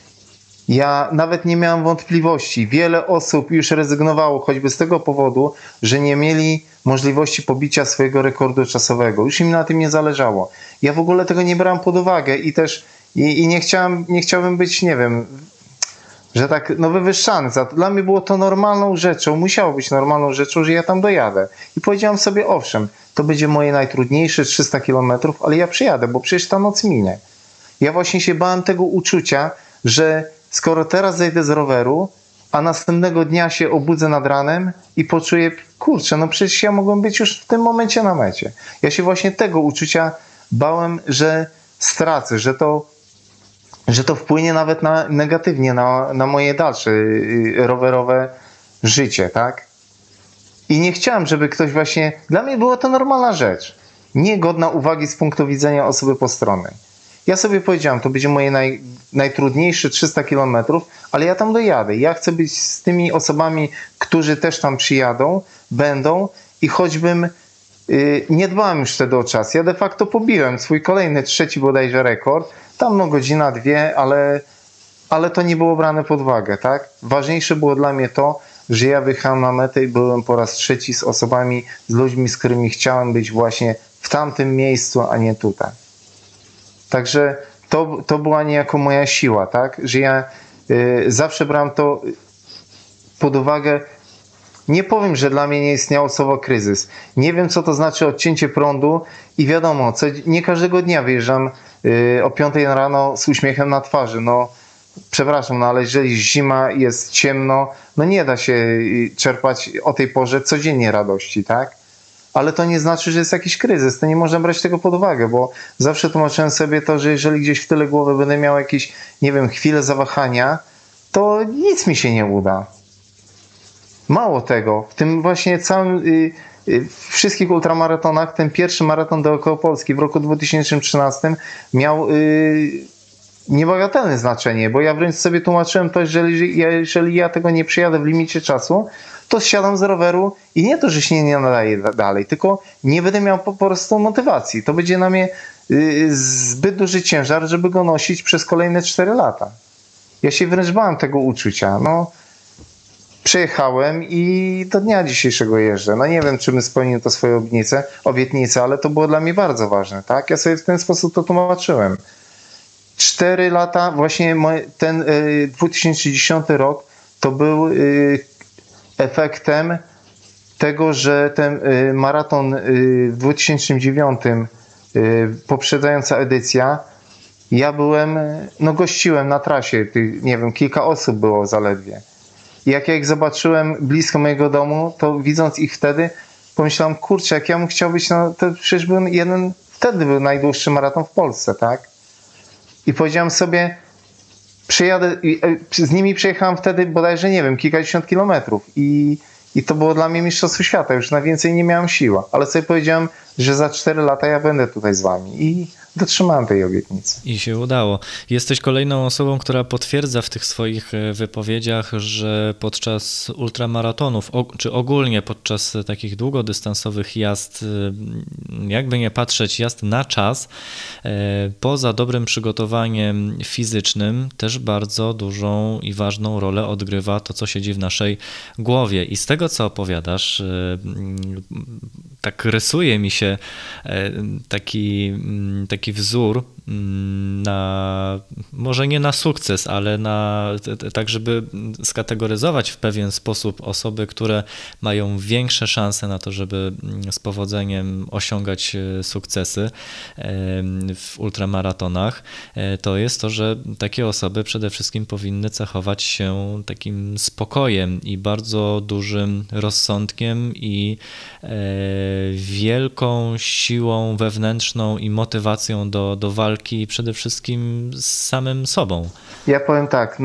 Ja nawet nie miałem wątpliwości. Wiele osób już rezygnowało choćby z tego powodu, że nie mieli możliwości pobicia swojego rekordu czasowego. Już im na tym nie zależało. Ja w ogóle tego nie brałem pod uwagę i też nie chciałbym być, nie wiem, że tak wywyższany. Dla mnie było to normalną rzeczą, musiało być normalną rzeczą, że ja tam dojadę. I powiedziałem sobie, owszem, to będzie moje najtrudniejsze 300 kilometrów, ale ja przyjadę, bo przecież ta noc minie. Ja właśnie się bałem tego uczucia, że skoro teraz zejdę z roweru, a następnego dnia się obudzę nad ranem i poczuję, kurczę, no przecież ja mogłem być już w tym momencie na mecie. Ja się właśnie tego uczucia bałem, że stracę, że to wpłynie nawet negatywnie na moje dalsze rowerowe życie, tak? I nie chciałem, żeby ktoś właśnie... Dla mnie była to normalna rzecz. Niegodna uwagi z punktu widzenia osoby postronnej. Ja sobie powiedziałem, to będzie moje najtrudniejsze 300 kilometrów, ale ja tam dojadę. Ja chcę być z tymi osobami, którzy też tam przyjadą, będą i choćbym nie dbałem już wtedy o czas. Ja de facto pobiłem swój kolejny, trzeci bodajże rekord. Tam godzina, dwie, ale to nie było brane pod uwagę, tak? Ważniejsze było dla mnie to, że ja wyjechałem na metę i byłem po raz trzeci z osobami, z ludźmi, z którymi chciałem być właśnie w tamtym miejscu, a nie tutaj. Także to była niejako moja siła, tak? Że ja zawsze brałem to pod uwagę. Nie powiem, że dla mnie nie istniało słowo kryzys. Nie wiem, co to znaczy odcięcie prądu i wiadomo, nie każdego dnia wyjeżdżam o 5 rano z uśmiechem na twarzy. No, przepraszam, ale jeżeli zima, jest ciemno, no nie da się czerpać o tej porze codziennie radości, tak? Ale to nie znaczy, że jest jakiś kryzys. To nie można brać tego pod uwagę, bo zawsze tłumaczyłem sobie to, że jeżeli gdzieś w tyle głowy będę miał jakieś, nie wiem, chwilę zawahania, to nic mi się nie uda. Mało tego, w tym właśnie całym, wszystkich ultramaratonach, ten pierwszy maraton dookoła Polski w roku 2013 miał niebagatelne znaczenie, bo ja wręcz sobie tłumaczyłem to, że jeżeli ja tego nie przyjadę w limicie czasu, to zsiadam z roweru i nie to, że się nie nadaje dalej, tylko nie będę miał po prostu motywacji. To będzie na mnie zbyt duży ciężar, żeby go nosić przez kolejne 4 lata. Ja się wręcz bałem tego uczucia. No, przyjechałem i do dnia dzisiejszego jeżdżę. No nie wiem, czy bym spełnił to swoje obietnice, ale to było dla mnie bardzo ważne, tak? Ja sobie w ten sposób to tłumaczyłem. 4 lata, właśnie ten 2010 rok to był efektem tego, że ten maraton w 2009 poprzedzająca edycja, ja byłem, no gościłem na trasie, nie wiem, kilka osób było zaledwie. I jak ja ich zobaczyłem blisko mojego domu, to widząc ich wtedy, pomyślałem, kurczę, jak ja bym chciał być, no to przecież wtedy był najdłuższy maraton w Polsce, tak? I powiedziałem sobie, przyjadę, z nimi przejechałem wtedy bodajże, nie wiem, kilkadziesiąt kilometrów i to było dla mnie mistrzostwo świata, już na więcej nie miałem siły, ale sobie powiedziałem, że za 4 lata ja będę tutaj z wami i dotrzymałem tej obietnicy. I się udało. Jesteś kolejną osobą, która potwierdza w tych swoich wypowiedziach, że podczas ultramaratonów, czy ogólnie podczas takich długodystansowych jazd, jakby nie patrzeć, jazd na czas, poza dobrym przygotowaniem fizycznym, też bardzo dużą i ważną rolę odgrywa to, co siedzi w naszej głowie. I z tego, co opowiadasz, tak rysuje mi się taki wzór na, może nie na sukces, ale tak, żeby skategoryzować w pewien sposób osoby, które mają większe szanse na to, żeby z powodzeniem osiągać sukcesy w ultramaratonach, to jest to, że takie osoby przede wszystkim powinny cechować się takim spokojem i bardzo dużym rozsądkiem i wielką siłą wewnętrzną i motywacją do walki przede wszystkim z samym sobą. Ja powiem tak,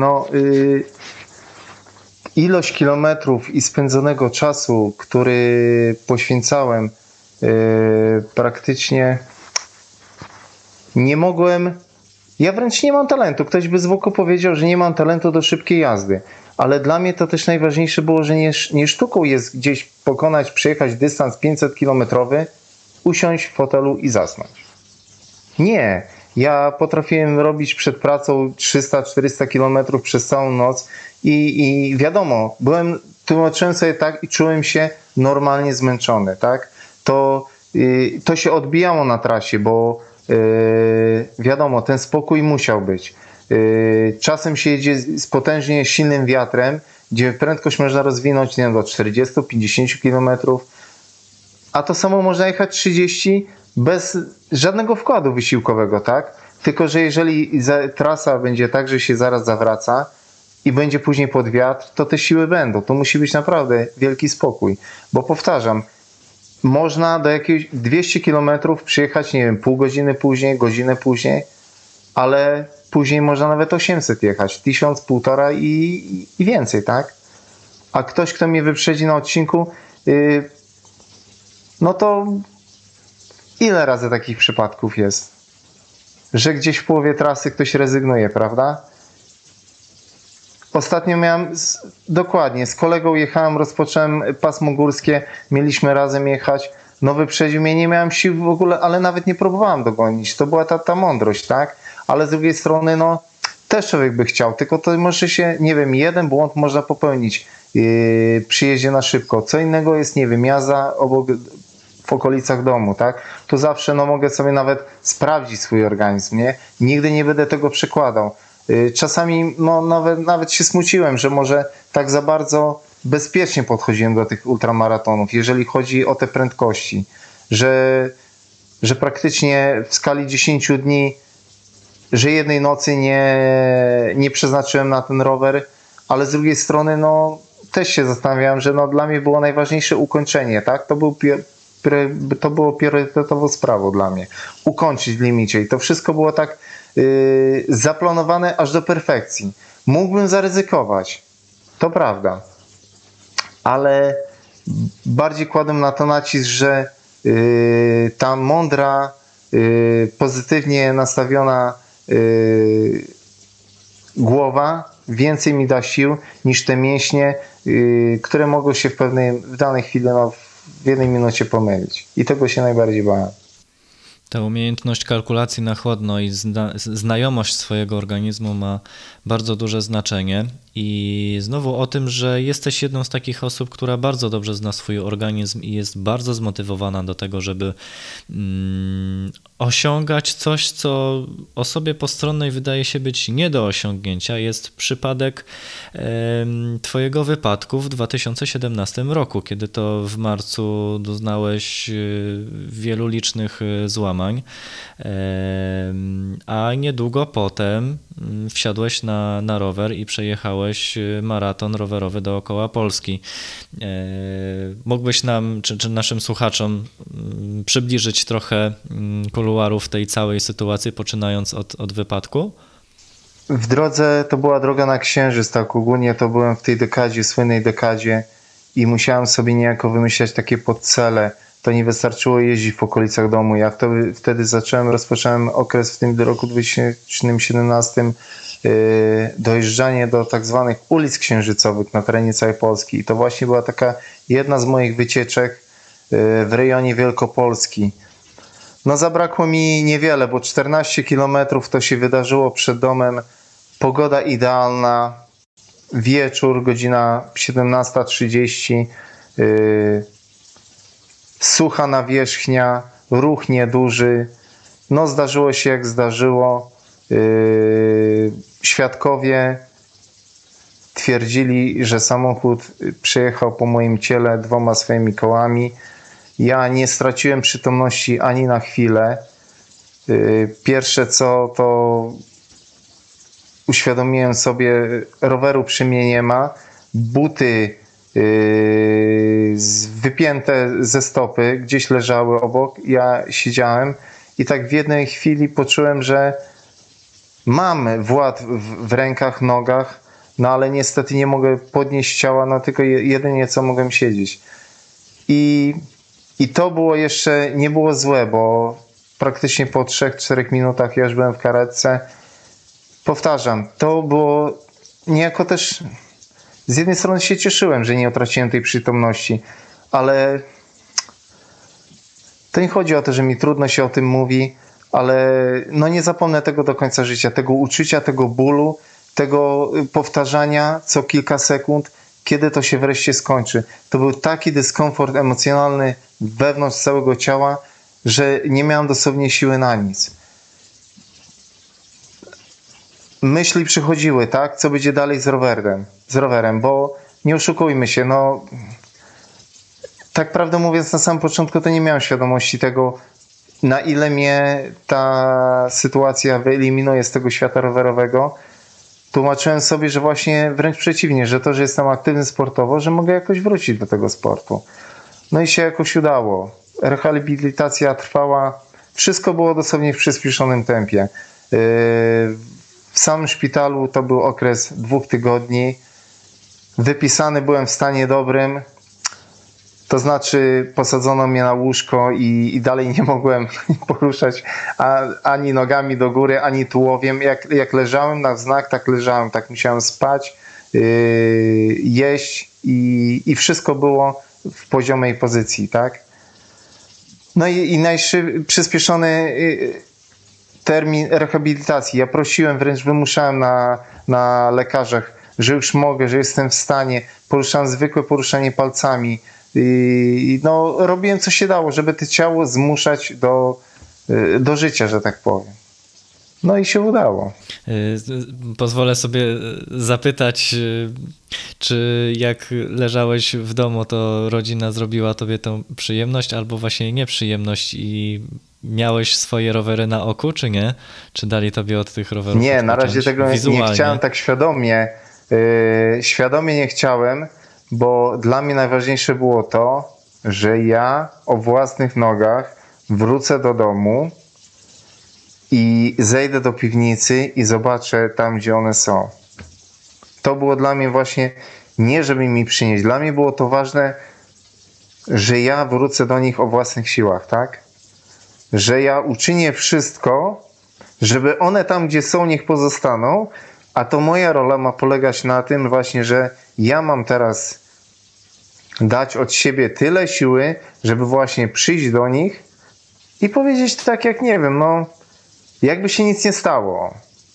ilość kilometrów i spędzonego czasu, który poświęcałem, praktycznie nie mogłem, ja wręcz nie mam talentu. Ktoś by z boku powiedział, że nie mam talentu do szybkiej jazdy, ale dla mnie to też najważniejsze było, że nie sztuką jest gdzieś pokonać, przejechać dystans 500-kilometrowy, usiąść w fotelu i zasnąć. Nie. Ja potrafiłem robić przed pracą 300-400 kilometrów przez całą noc i wiadomo, tłumaczyłem sobie tak i czułem się normalnie zmęczony, tak? To się odbijało na trasie, bo wiadomo, ten spokój musiał być. Czasem się jedzie z potężnie silnym wiatrem, gdzie prędkość można rozwinąć, nie wiem, do 40-50 kilometrów, a to samo można jechać 30 bez żadnego wkładu wysiłkowego, tak? Tylko że jeżeli trasa będzie tak, że się zaraz zawraca i będzie później pod wiatr, to te siły będą. To musi być naprawdę wielki spokój. Bo powtarzam, można do jakiegoś 200 km przyjechać, nie wiem, pół godziny później, godzinę później, ale później można nawet 800 jechać, 1000, 1,5 i więcej, tak? A ktoś, kto mnie wyprzedzi na odcinku, no to ile razy takich przypadków jest? Że gdzieś w połowie trasy ktoś rezygnuje, prawda? Ostatnio miałem, dokładnie, z kolegą jechałem, rozpocząłem pasmo górskie, mieliśmy razem jechać, no wyprzedził mnie, nie miałem sił w ogóle, ale nawet nie próbowałem dogonić. To była ta mądrość, tak? Ale z drugiej strony, no, też człowiek by chciał, tylko to może się, nie wiem, jeden błąd można popełnić przy jeździe na szybko. Co innego jest, nie wiem, jazda w okolicach domu, tak? To zawsze, no, mogę sobie nawet sprawdzić swój organizm, nie? Nigdy nie będę tego przekładał. Czasami, no, nawet się smuciłem, że może tak za bardzo bezpiecznie podchodziłem do tych ultramaratonów, jeżeli chodzi o te prędkości, że praktycznie w skali 10 dni, że jednej nocy nie przeznaczyłem na ten rower, ale z drugiej strony, no, też się zastanawiałem, że no, dla mnie było najważniejsze ukończenie, tak? To było priorytetową sprawą dla mnie. Ukończyć w limicie i to wszystko było tak zaplanowane aż do perfekcji. Mógłbym zaryzykować, to prawda, ale bardziej kładłem na to nacisk, że ta mądra, pozytywnie nastawiona głowa więcej mi da sił niż te mięśnie, które mogą się w danej chwili, no, w jednej minucie pomylić. I tego się najbardziej bałem. Ta umiejętność kalkulacji na chłodno i znajomość swojego organizmu ma bardzo duże znaczenie i znowu o tym, że jesteś jedną z takich osób, która bardzo dobrze zna swój organizm i jest bardzo zmotywowana do tego, żeby osiągać coś, co osobie postronnej wydaje się być nie do osiągnięcia. Jest przypadek twojego wypadku w 2017 roku, kiedy to w marcu doznałeś wielu licznych złamań. załamań, a niedługo potem wsiadłeś na rower i przejechałeś maraton rowerowy dookoła Polski. Mógłbyś nam, czy naszym słuchaczom przybliżyć trochę kuluarów tej całej sytuacji, poczynając od wypadku? W drodze to była droga na Księżyc, tak ogólnie to byłem w tej dekadzie, słynnej dekadzie i musiałem sobie niejako wymyślać takie podcele. To nie wystarczyło jeździć w okolicach domu. Ja wtedy rozpocząłem okres w tym roku 2017 dojeżdżanie do tak zwanych ulic księżycowych na terenie całej Polski. I to właśnie była taka jedna z moich wycieczek w rejonie Wielkopolski. No zabrakło mi niewiele, bo 14 kilometrów to się wydarzyło przed domem. Pogoda idealna, wieczór, godzina 17:30, sucha nawierzchnia, ruch nieduży. No zdarzyło się jak zdarzyło. Świadkowie twierdzili, że samochód przejechał po moim ciele 2 swoimi kołami. Ja nie straciłem przytomności ani na chwilę. Pierwsze co, to uświadomiłem sobie, roweru przy mnie nie ma, buty wypięte ze stopy gdzieś leżały obok, ja siedziałem i tak w jednej chwili poczułem, że mam Wład w rękach, nogach, no ale niestety nie mogę podnieść ciała, no tylko jedynie co mogłem siedzieć. I to było jeszcze, nie było złe, bo praktycznie po 3-4 minutach ja już byłem w karetce. Powtarzam, to było niejako też, z jednej strony się cieszyłem, że nie utraciłem tej przytomności, ale to nie chodzi o to, że mi trudno się o tym mówi, ale no nie zapomnę tego do końca życia, tego uczucia, tego bólu, tego powtarzania co kilka sekund, kiedy to się wreszcie skończy. To był taki dyskomfort emocjonalny wewnątrz całego ciała, że nie miałem dosłownie siły na nic. Myśli przychodziły, tak? Co będzie dalej z rowerem, bo nie oszukujmy się, no tak prawdę mówiąc na samym początku to nie miałem świadomości tego, na ile mnie ta sytuacja wyeliminuje z tego świata rowerowego. Tłumaczyłem sobie, że właśnie wręcz przeciwnie, że to, że jestem aktywny sportowo, że mogę jakoś wrócić do tego sportu. No i się jakoś udało. Rehabilitacja trwała, wszystko było dosłownie w przyspieszonym tempie. W samym szpitalu to był okres 2 tygodni. Wypisany byłem w stanie dobrym, to znaczy posadzono mnie na łóżko i dalej nie mogłem poruszać ani nogami do góry, ani tułowiem. Jak leżałem na wznak, tak leżałem, tak musiałem spać, jeść i wszystko było w poziomej pozycji, tak? No i przyspieszony termin rehabilitacji. Ja prosiłem, wręcz wymuszałem na lekarzach, że już mogę, że jestem w stanie. Poruszałem zwykłe poruszanie palcami. No, robiłem co się dało, żeby to ciało zmuszać do życia, że tak powiem. No i się udało. Pozwolę sobie zapytać, czy jak leżałeś w domu, to rodzina zrobiła tobie tę przyjemność albo właśnie nieprzyjemność i miałeś swoje rowery na oku, czy nie? Czy dali tobie od tych rowerów Nie, na razie tego wizualnie? Nie chciałem tak świadomie. Świadomie nie chciałem, bo dla mnie najważniejsze było to, że ja o własnych nogach wrócę do domu i zejdę do piwnicy i zobaczę tam, gdzie one są. To było dla mnie właśnie nie, żeby mi przynieść. Dla mnie było to ważne, że ja wrócę do nich o własnych siłach, tak? Że ja uczynię wszystko, żeby one tam, gdzie są, niech pozostaną, a to moja rola ma polegać na tym właśnie, że ja mam teraz dać od siebie tyle siły, żeby właśnie przyjść do nich i powiedzieć tak jak, nie wiem, no jakby się nic nie stało.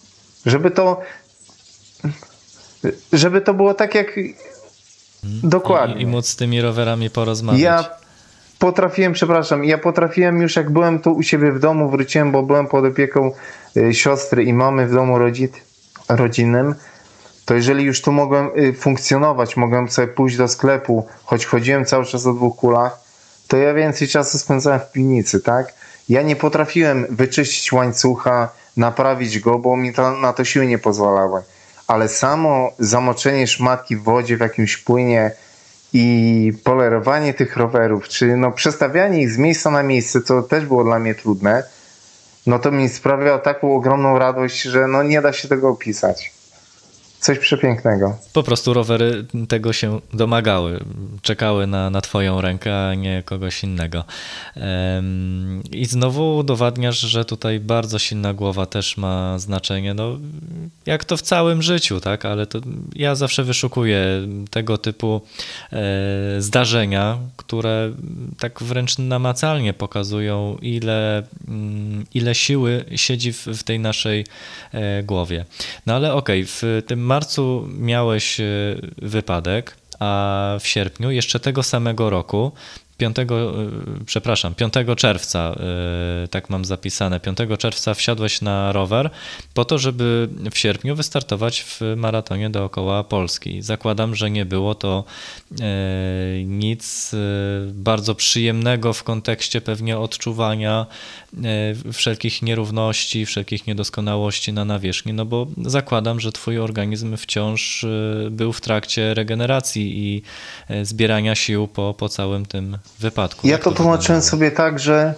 Żeby to było tak jak dokładnie. I móc z tymi rowerami porozmawiać. Ja potrafiłem już, jak byłem tu u siebie w domu, wróciłem, bo byłem pod opieką siostry i mamy w domu rodzinnym, to jeżeli już tu mogłem funkcjonować, mogłem sobie pójść do sklepu, choć chodziłem cały czas o 2 kulach, to ja więcej czasu spędzałem w piwnicy, tak? Ja nie potrafiłem wyczyścić łańcucha, naprawić go, bo mi na to siły nie pozwalały. Ale samo zamoczenie szmatki w wodzie, w jakimś płynie i polerowanie tych rowerów, czy no przestawianie ich z miejsca na miejsce, co też było dla mnie trudne, no to mi sprawia taką ogromną radość, że no nie da się tego opisać. Coś przepięknego. Po prostu rowery tego się domagały, czekały na twoją rękę, a nie kogoś innego. I znowu udowadniasz, że tutaj bardzo silna głowa też ma znaczenie, no jak to w całym życiu, tak? Ale to ja zawsze wyszukuję tego typu zdarzenia, które tak wręcz namacalnie pokazują, ile siły siedzi w tej naszej głowie. No ale okej, w tym marcu miałeś wypadek, a w sierpniu jeszcze tego samego roku 5 czerwca, tak mam zapisane, 5 czerwca wsiadłeś na rower po to, żeby w sierpniu wystartować w maratonie dookoła Polski. Zakładam, że nie było to nic bardzo przyjemnego w kontekście pewnie odczuwania wszelkich nierówności, wszelkich niedoskonałości na nawierzchni, no bo zakładam, że twój organizm wciąż był w trakcie regeneracji i zbierania sił po całym tym wypadku. Ja to tłumaczyłem sobie tak, że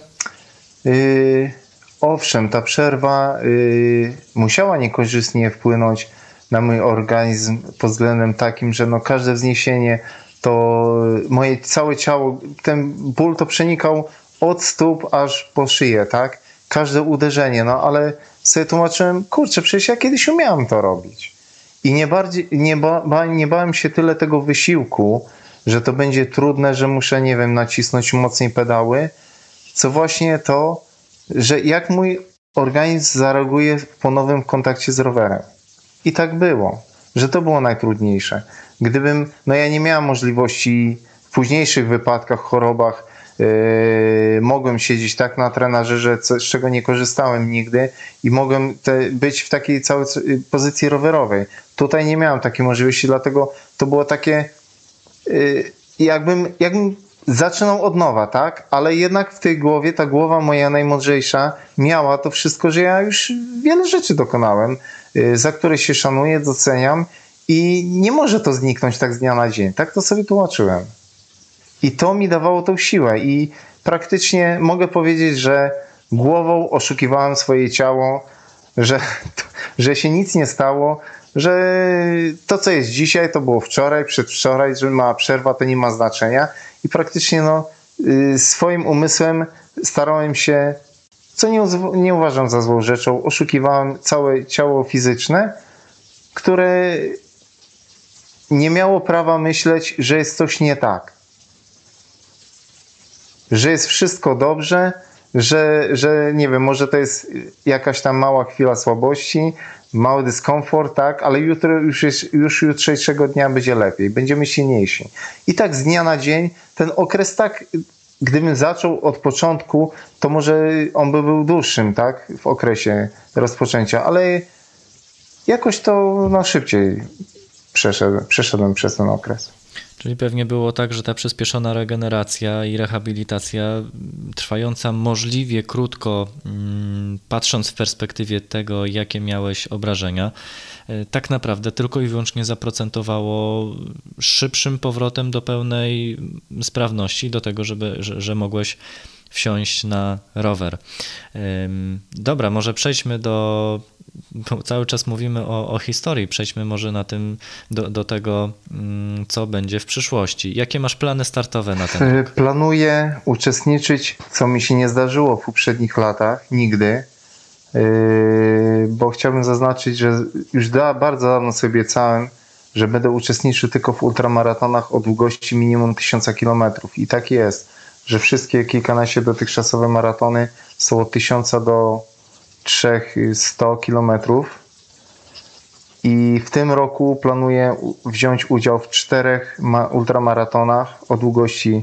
owszem, ta przerwa musiała niekorzystnie wpłynąć na mój organizm pod względem takim, że no każde wzniesienie, to moje całe ciało, ten ból to przenikał od stóp aż po szyję, tak? Każde uderzenie, no ale sobie tłumaczyłem, kurczę, przecież ja kiedyś umiałem to robić. I nie bałem się tyle tego wysiłku, że to będzie trudne, że muszę, nie wiem, nacisnąć mocniej pedały, co właśnie to, że jak mój organizm zareaguje po nowym kontakcie z rowerem. I tak było, że to było najtrudniejsze. Gdybym, no ja nie miałem możliwości w późniejszych wypadkach, chorobach, mogłem siedzieć tak na trenażerze, z czego nie korzystałem nigdy i mogłem być w takiej całej pozycji rowerowej. Tutaj nie miałem takiej możliwości, dlatego to było takie jakbym zaczynał od nowa, tak? Ale jednak w tej głowie, ta głowa moja najmądrzejsza miała to wszystko, że ja już wiele rzeczy dokonałem, za które się szanuję, doceniam i nie może to zniknąć tak z dnia na dzień. Tak to sobie tłumaczyłem. I to mi dawało tą siłę i praktycznie mogę powiedzieć, że głową oszukiwałem swoje ciało, że się nic nie stało, że to, co jest dzisiaj, to było wczoraj, przedwczoraj, że mała przerwa, to nie ma znaczenia. I praktycznie swoim umysłem starałem się, co nie uważam za złą rzeczą, oszukiwałem całe ciało fizyczne, które nie miało prawa myśleć, że jest coś nie tak. Że jest wszystko dobrze, że nie wiem, może to jest jakaś tam mała chwila słabości, mały dyskomfort, tak, ale jutro już jutrzejszego dnia będzie lepiej, będziemy silniejsi. I tak z dnia na dzień ten okres, tak, gdybym zaczął od początku, to może on by był dłuższym, tak, w okresie rozpoczęcia, ale jakoś to szybciej przeszedłem przez ten okres. Czyli pewnie było tak, że ta przyspieszona regeneracja i rehabilitacja trwająca możliwie krótko, patrząc w perspektywie tego, jakie miałeś obrażenia, tak naprawdę tylko i wyłącznie zaprocentowało szybszym powrotem do pełnej sprawności, do tego, że mogłeś wsiąść na rower. Dobra, może przejdźmy bo cały czas mówimy o historii, przejdźmy może do tego, co będzie w przyszłości. Jakie masz plany startowe na ten rok? Planuję uczestniczyć, co mi się nie zdarzyło w poprzednich latach, nigdy, bo chciałbym zaznaczyć, że już bardzo dawno sobie obiecałem, że będę uczestniczył tylko w ultramaratonach o długości minimum 1000 km. I tak jest, że wszystkie kilkanaście dotychczasowe maratony są od 1000 do 300 km. I w tym roku planuję wziąć udział w 4 ultramaratonach o długości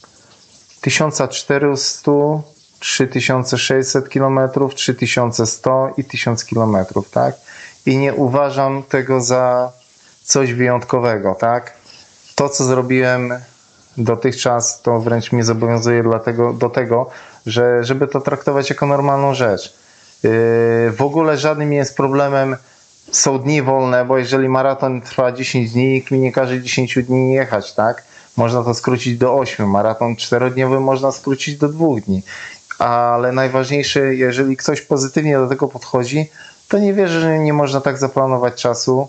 1400, 3600 km, 3100 i 1000 km, tak? I nie uważam tego za coś wyjątkowego, tak? To, co zrobiłem dotychczas, to wręcz mnie zobowiązuje do tego, żeby to traktować jako normalną rzecz. W ogóle żadnym nie jest problemem są dni wolne, bo jeżeli maraton trwa 10 dni, nikt mi nie każe 10 dni jechać, tak? Można to skrócić do 8. Maraton 4-dniowy można skrócić do 2 dni. Ale najważniejsze, jeżeli ktoś pozytywnie do tego podchodzi, to nie wierzę, że nie można tak zaplanować czasu,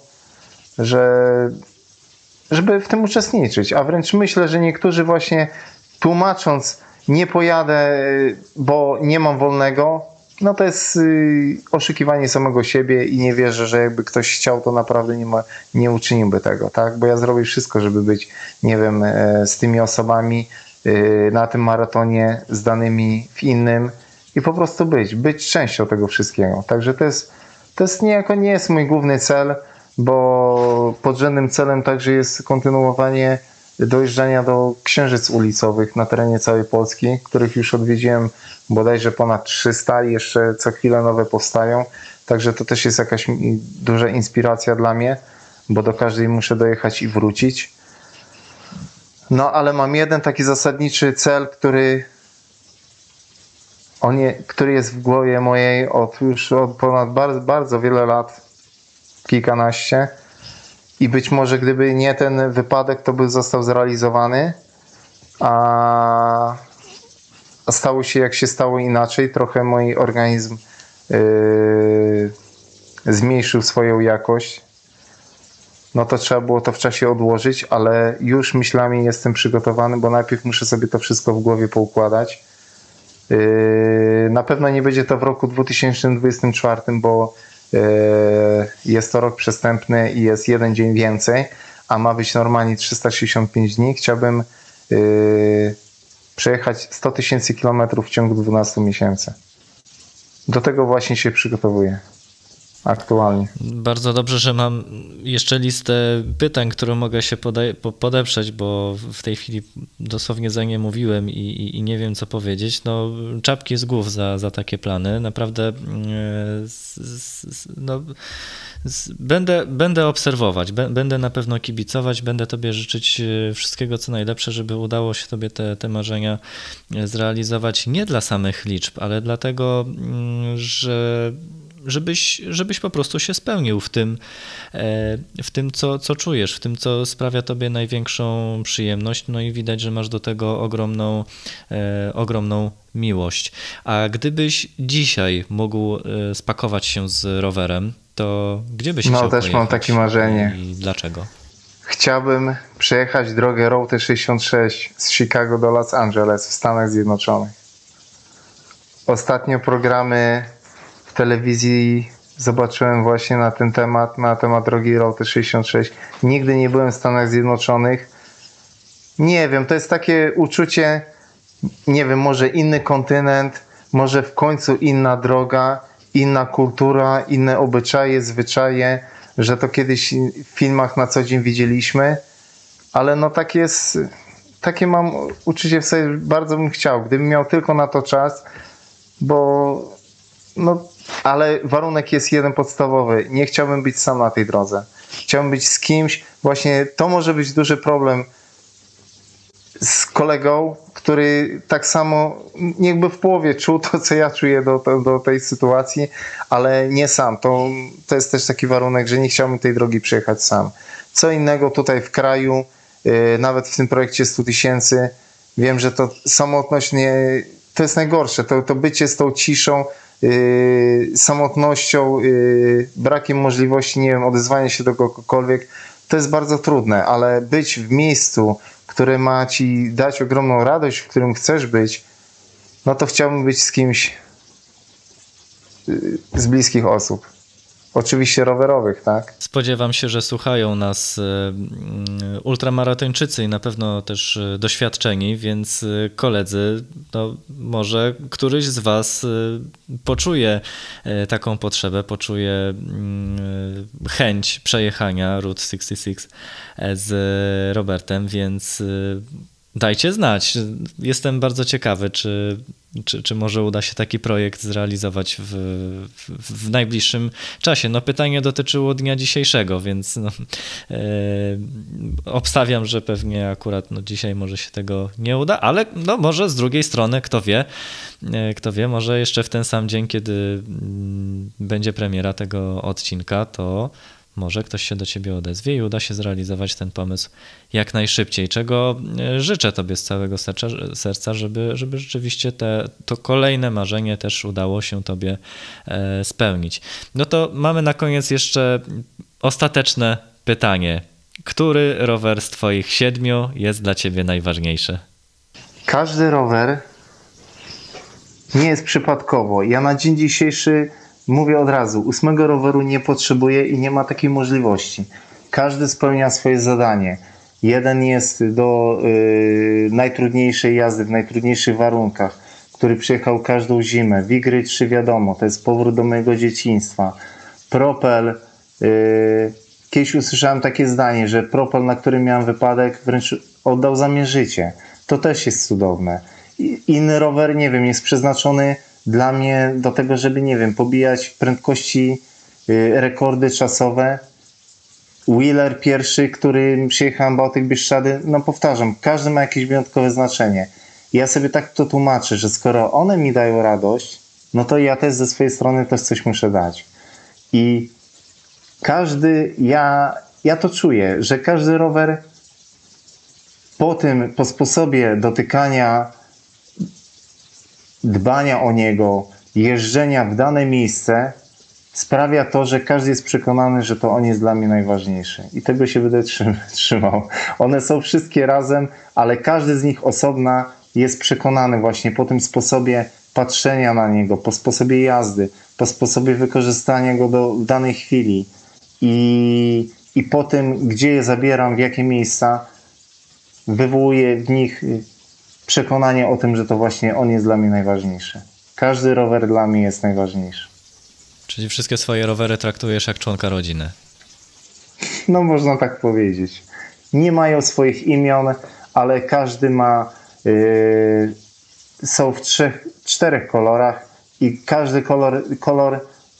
żeby w tym uczestniczyć. A wręcz myślę, że niektórzy właśnie tłumacząc, nie pojadę, bo nie mam wolnego, no to jest oszukiwanie samego siebie i nie wierzę, że jakby ktoś chciał, to naprawdę nie uczyniłby tego, tak? Bo ja zrobię wszystko, żeby być, nie wiem, z tymi osobami na tym maratonie, z danymi w innym i po prostu być częścią tego wszystkiego. Także to jest niejako nie jest mój główny cel, bo podrzędnym celem także jest kontynuowanie dojeżdżania do księżyc ulicowych na terenie całej Polski, których już odwiedziłem bodajże ponad 300 i jeszcze co chwilę nowe powstają. Także to też jest jakaś duża inspiracja dla mnie, bo do każdej muszę dojechać i wrócić. No ale mam jeden taki zasadniczy cel, który jest w głowie mojej od ponad bardzo wiele lat, kilkanaście. I być może gdyby nie ten wypadek, to by został zrealizowany, a stało się jak się stało inaczej. Trochę mój organizm zmniejszył swoją jakość. No to trzeba było to w czasie odłożyć, ale już myślami jestem przygotowany, bo najpierw muszę sobie to wszystko w głowie poukładać. Na pewno nie będzie to w roku 2024, bo jest to rok przestępny i jest jeden dzień więcej, a ma być normalnie 365 dni. Chciałbym przejechać 100 000 kilometrów w ciągu 12 miesięcy. Do tego właśnie się przygotowuję aktualnie. Bardzo dobrze, że mam jeszcze listę pytań, które mogę się podeprzeć, bo w tej chwili dosłownie za nie mówiłem i nie wiem, co powiedzieć. No, czapki z głów za takie plany. Naprawdę będę obserwować, będę na pewno kibicować, będę Tobie życzyć wszystkiego, co najlepsze, żeby udało się Tobie te marzenia zrealizować nie dla samych liczb, ale dlatego, żebyś po prostu się spełnił w tym co czujesz, w tym, co sprawia tobie największą przyjemność, no i widać, że masz do tego ogromną miłość. A gdybyś dzisiaj mógł spakować się z rowerem, to gdzie byś chciał pojechać? No też mam takie marzenie. I dlaczego? Chciałbym przejechać drogę Route 66 z Chicago do Los Angeles w Stanach Zjednoczonych. Ostatnio programy w telewizji zobaczyłem właśnie na temat drogi Route 66. Nigdy nie byłem w Stanach Zjednoczonych. Nie wiem, to jest takie uczucie, nie wiem, może inny kontynent, może w końcu inna droga, inna kultura, inne obyczaje, zwyczaje, że to kiedyś w filmach na co dzień widzieliśmy, ale no tak jest, takie mam uczucie w sobie, bardzo bym chciał, gdybym miał tylko na to czas, bo no, ale warunek jest jeden podstawowy. Nie chciałbym być sam na tej drodze. Chciałbym być z kimś. Właśnie to może być duży problem z kolegą, który tak samo jakby w połowie czuł to, co ja czuję do tej sytuacji, ale nie sam. To jest też taki warunek, że nie chciałbym tej drogi przejechać sam. Co innego tutaj w kraju, nawet w tym projekcie 100 000, wiem, że to samotność to jest najgorsze. To bycie z tą ciszą, samotnością, brakiem możliwości, nie wiem, odezwania się do kogokolwiek, to jest bardzo trudne, ale być w miejscu, które ma ci dać ogromną radość, w którym chcesz być, no to chciałbym być z kimś z bliskich osób. Oczywiście rowerowych, tak? Spodziewam się, że słuchają nas ultramaratończycy i na pewno też doświadczeni, więc koledzy, no może któryś z was poczuje taką potrzebę, poczuje chęć przejechania Route 66 z Robertem, więc dajcie znać. Jestem bardzo ciekawy, czy może uda się taki projekt zrealizować w najbliższym czasie. No pytanie dotyczyło dnia dzisiejszego, więc obstawiam, że pewnie akurat dzisiaj może się tego nie uda, ale no może z drugiej strony, kto wie, może jeszcze w ten sam dzień, kiedy będzie premiera tego odcinka, to może ktoś się do ciebie odezwie i uda się zrealizować ten pomysł jak najszybciej, czego życzę tobie z całego serca, żeby rzeczywiście to kolejne marzenie też udało się tobie spełnić. No to mamy na koniec jeszcze ostateczne pytanie. Który rower z twoich 7 jest dla ciebie najważniejszy? Każdy rower nie jest przypadkowo. Ja na dzień dzisiejszy mówię od razu, 8 roweru nie potrzebuję i nie ma takiej możliwości. Każdy spełnia swoje zadanie. Jeden jest do najtrudniejszej jazdy, w najtrudniejszych warunkach, który przyjechał każdą zimę. Wigry 3 wiadomo, to jest powrót do mojego dzieciństwa. Propel, kiedyś usłyszałem takie zdanie, że propel, na którym miałem wypadek, wręcz oddał za mnie życie. To też jest cudowne. Inny rower, nie wiem, jest przeznaczony dla mnie do tego, żeby, nie wiem, pobijać prędkości, rekordy czasowe. Wheeler pierwszy, który przyjechałem Bałtyk Bieszczady, no powtarzam, każdy ma jakieś wyjątkowe znaczenie. Ja sobie tak to tłumaczę, że skoro one mi dają radość, no to ja też ze swojej strony też coś muszę dać. I każdy, ja to czuję, że każdy rower po sposobie dotykania, dbania o niego, jeżdżenia w dane miejsce sprawia to, że każdy jest przekonany, że to on jest dla mnie najważniejszy. I tego się będę trzymał. One są wszystkie razem, ale każdy z nich osobna jest przekonany właśnie po tym sposobie patrzenia na niego, po sposobie jazdy, po sposobie wykorzystania go w danej chwili i po tym, gdzie je zabieram, w jakie miejsca, wywołuje w nich przekonanie o tym, że to właśnie on jest dla mnie najważniejszy. Każdy rower dla mnie jest najważniejszy. Czyli wszystkie swoje rowery traktujesz jak członka rodziny? No można tak powiedzieć. Nie mają swoich imion, ale każdy ma, są w 4 kolorach i każdy kolor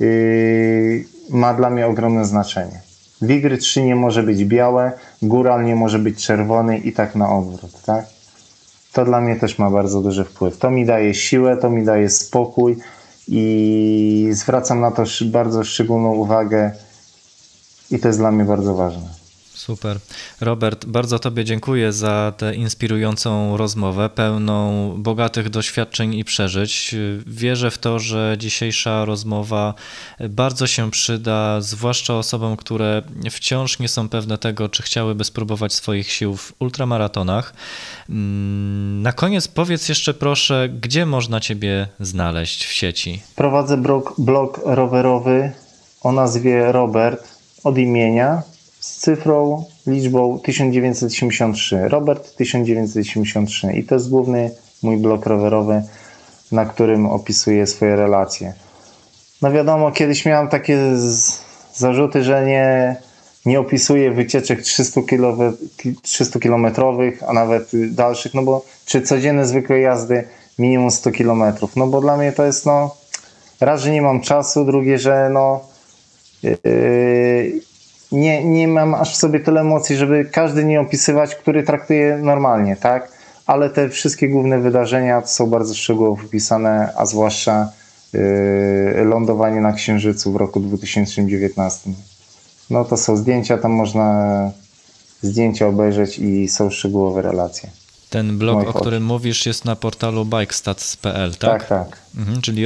ma dla mnie ogromne znaczenie. Wigry 3 nie może być białe, Góral nie może być czerwony i tak na odwrót, tak? To dla mnie też ma bardzo duży wpływ. To mi daje siłę, to mi daje spokój i zwracam na to bardzo szczególną uwagę i to jest dla mnie bardzo ważne. Super. Robert, bardzo tobie dziękuję za tę inspirującą rozmowę, pełną bogatych doświadczeń i przeżyć. Wierzę w to, że dzisiejsza rozmowa bardzo się przyda, zwłaszcza osobom, które wciąż nie są pewne tego, czy chciałyby spróbować swoich sił w ultramaratonach. Na koniec powiedz jeszcze proszę, gdzie można ciebie znaleźć w sieci? Prowadzę blog rowerowy o nazwie Robert od imienia, z cyfrą, liczbą 1973. Robert 1973. I to jest główny mój blog rowerowy, na którym opisuję swoje relacje. No wiadomo, kiedyś miałem takie zarzuty, że nie opisuję wycieczek 300-kilometrowych, a nawet dalszych, no bo czy codzienne zwykłe jazdy minimum 100 kilometrów. No bo dla mnie to jest, no raz, że nie mam czasu, drugie, że nie mam aż w sobie tyle emocji, żeby każdy nie opisywać, który traktuję normalnie, tak? Ale te wszystkie główne wydarzenia są bardzo szczegółowo opisane, a zwłaszcza lądowanie na Księżycu w roku 2019. No to są zdjęcia, tam można zdjęcia obejrzeć i są szczegółowe relacje. Ten blog, o którym mówisz, jest na portalu bikestats.pl, tak? Tak. Czyli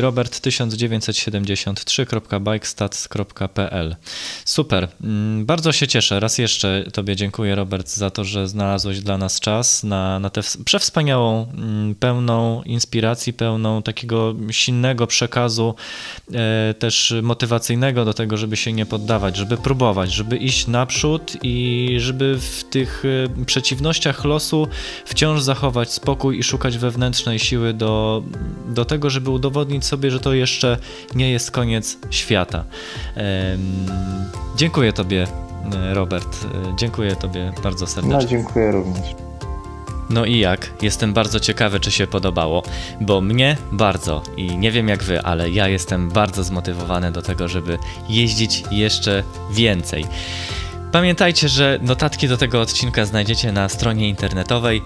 robert1973.bikestats.pl. Super. Bardzo się cieszę. Raz jeszcze tobie dziękuję, Robert, za to, że znalazłeś dla nas czas na tę przewspaniałą, pełną inspiracji, pełną takiego silnego przekazu, też motywacyjnego do tego, żeby się nie poddawać, żeby próbować, żeby iść naprzód i żeby w tych przeciwnościach losu wciąż zachować spokój i szukać wewnętrznej siły do tego, żeby udowodnić sobie, że to jeszcze nie jest koniec świata. Dziękuję tobie, Robert. Dziękuję tobie bardzo serdecznie. No, dziękuję również. No i jak? Jestem bardzo ciekawy, czy się podobało, bo mnie bardzo i nie wiem jak wy, ale ja jestem bardzo zmotywowany do tego, żeby jeździć jeszcze więcej. Pamiętajcie, że notatki do tego odcinka znajdziecie na stronie internetowej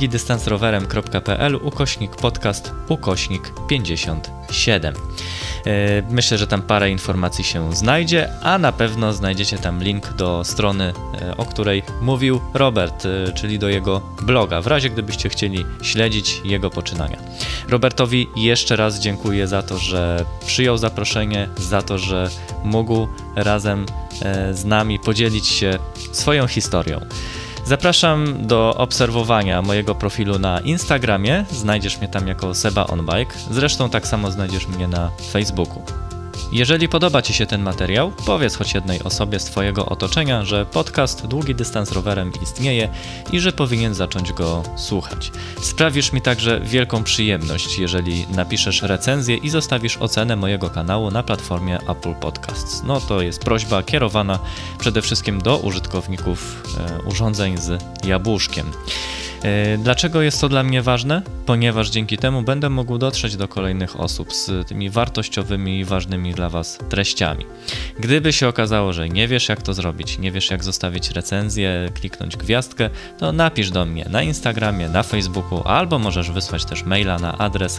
długidystansrowerem.pl/podcast/57. Myślę, że tam parę informacji się znajdzie, a na pewno znajdziecie tam link do strony, o której mówił Robert, czyli do jego bloga, w razie gdybyście chcieli śledzić jego poczynania. Robertowi jeszcze raz dziękuję za to, że przyjął zaproszenie, za to, że mógł razem z nami podzielić się swoją historią. Zapraszam do obserwowania mojego profilu na Instagramie, znajdziesz mnie tam jako Seba on Bike, zresztą tak samo znajdziesz mnie na Facebooku. Jeżeli podoba Ci się ten materiał, powiedz choć jednej osobie z Twojego otoczenia, że podcast Długi Dystans Rowerem istnieje i że powinien zacząć go słuchać. Sprawisz mi także wielką przyjemność, jeżeli napiszesz recenzję i zostawisz ocenę mojego kanału na platformie Apple Podcasts. No to jest prośba kierowana przede wszystkim do użytkowników urządzeń z jabłuszkiem. Dlaczego jest to dla mnie ważne? Ponieważ dzięki temu będę mógł dotrzeć do kolejnych osób z tymi wartościowymi i ważnymi dla Was treściami. Gdyby się okazało, że nie wiesz jak to zrobić, nie wiesz jak zostawić recenzję, kliknąć gwiazdkę, to napisz do mnie na Instagramie, na Facebooku, albo możesz wysłać też maila na adres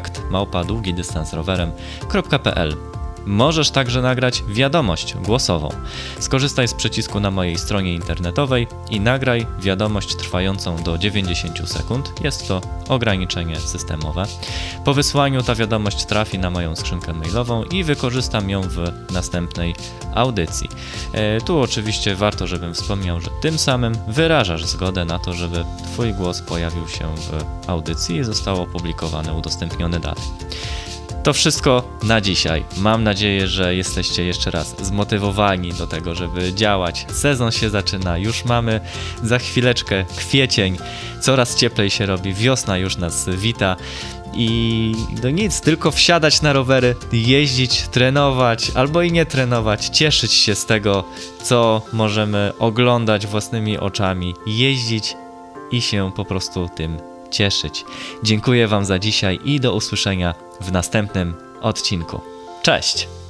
kontakt@długidystansrowerem.pl. Możesz także nagrać wiadomość głosową. Skorzystaj z przycisku na mojej stronie internetowej i nagraj wiadomość trwającą do 90 sekund. Jest to ograniczenie systemowe. Po wysłaniu ta wiadomość trafi na moją skrzynkę mailową i wykorzystam ją w następnej audycji. Tu oczywiście warto, żebym wspomniał, że tym samym wyrażasz zgodę na to, żeby Twój głos pojawił się w audycji i został opublikowany, udostępniony dalej. To wszystko na dzisiaj. Mam nadzieję, że jesteście jeszcze raz zmotywowani do tego, żeby działać. Sezon się zaczyna, już mamy za chwileczkę kwiecień, coraz cieplej się robi, wiosna już nas wita i no nic, tylko wsiadać na rowery, jeździć, trenować albo i nie trenować, cieszyć się z tego, co możemy oglądać własnymi oczami, jeździć i się po prostu tym cieszyć. Dziękuję Wam za dzisiaj i do usłyszenia w następnym odcinku. Cześć!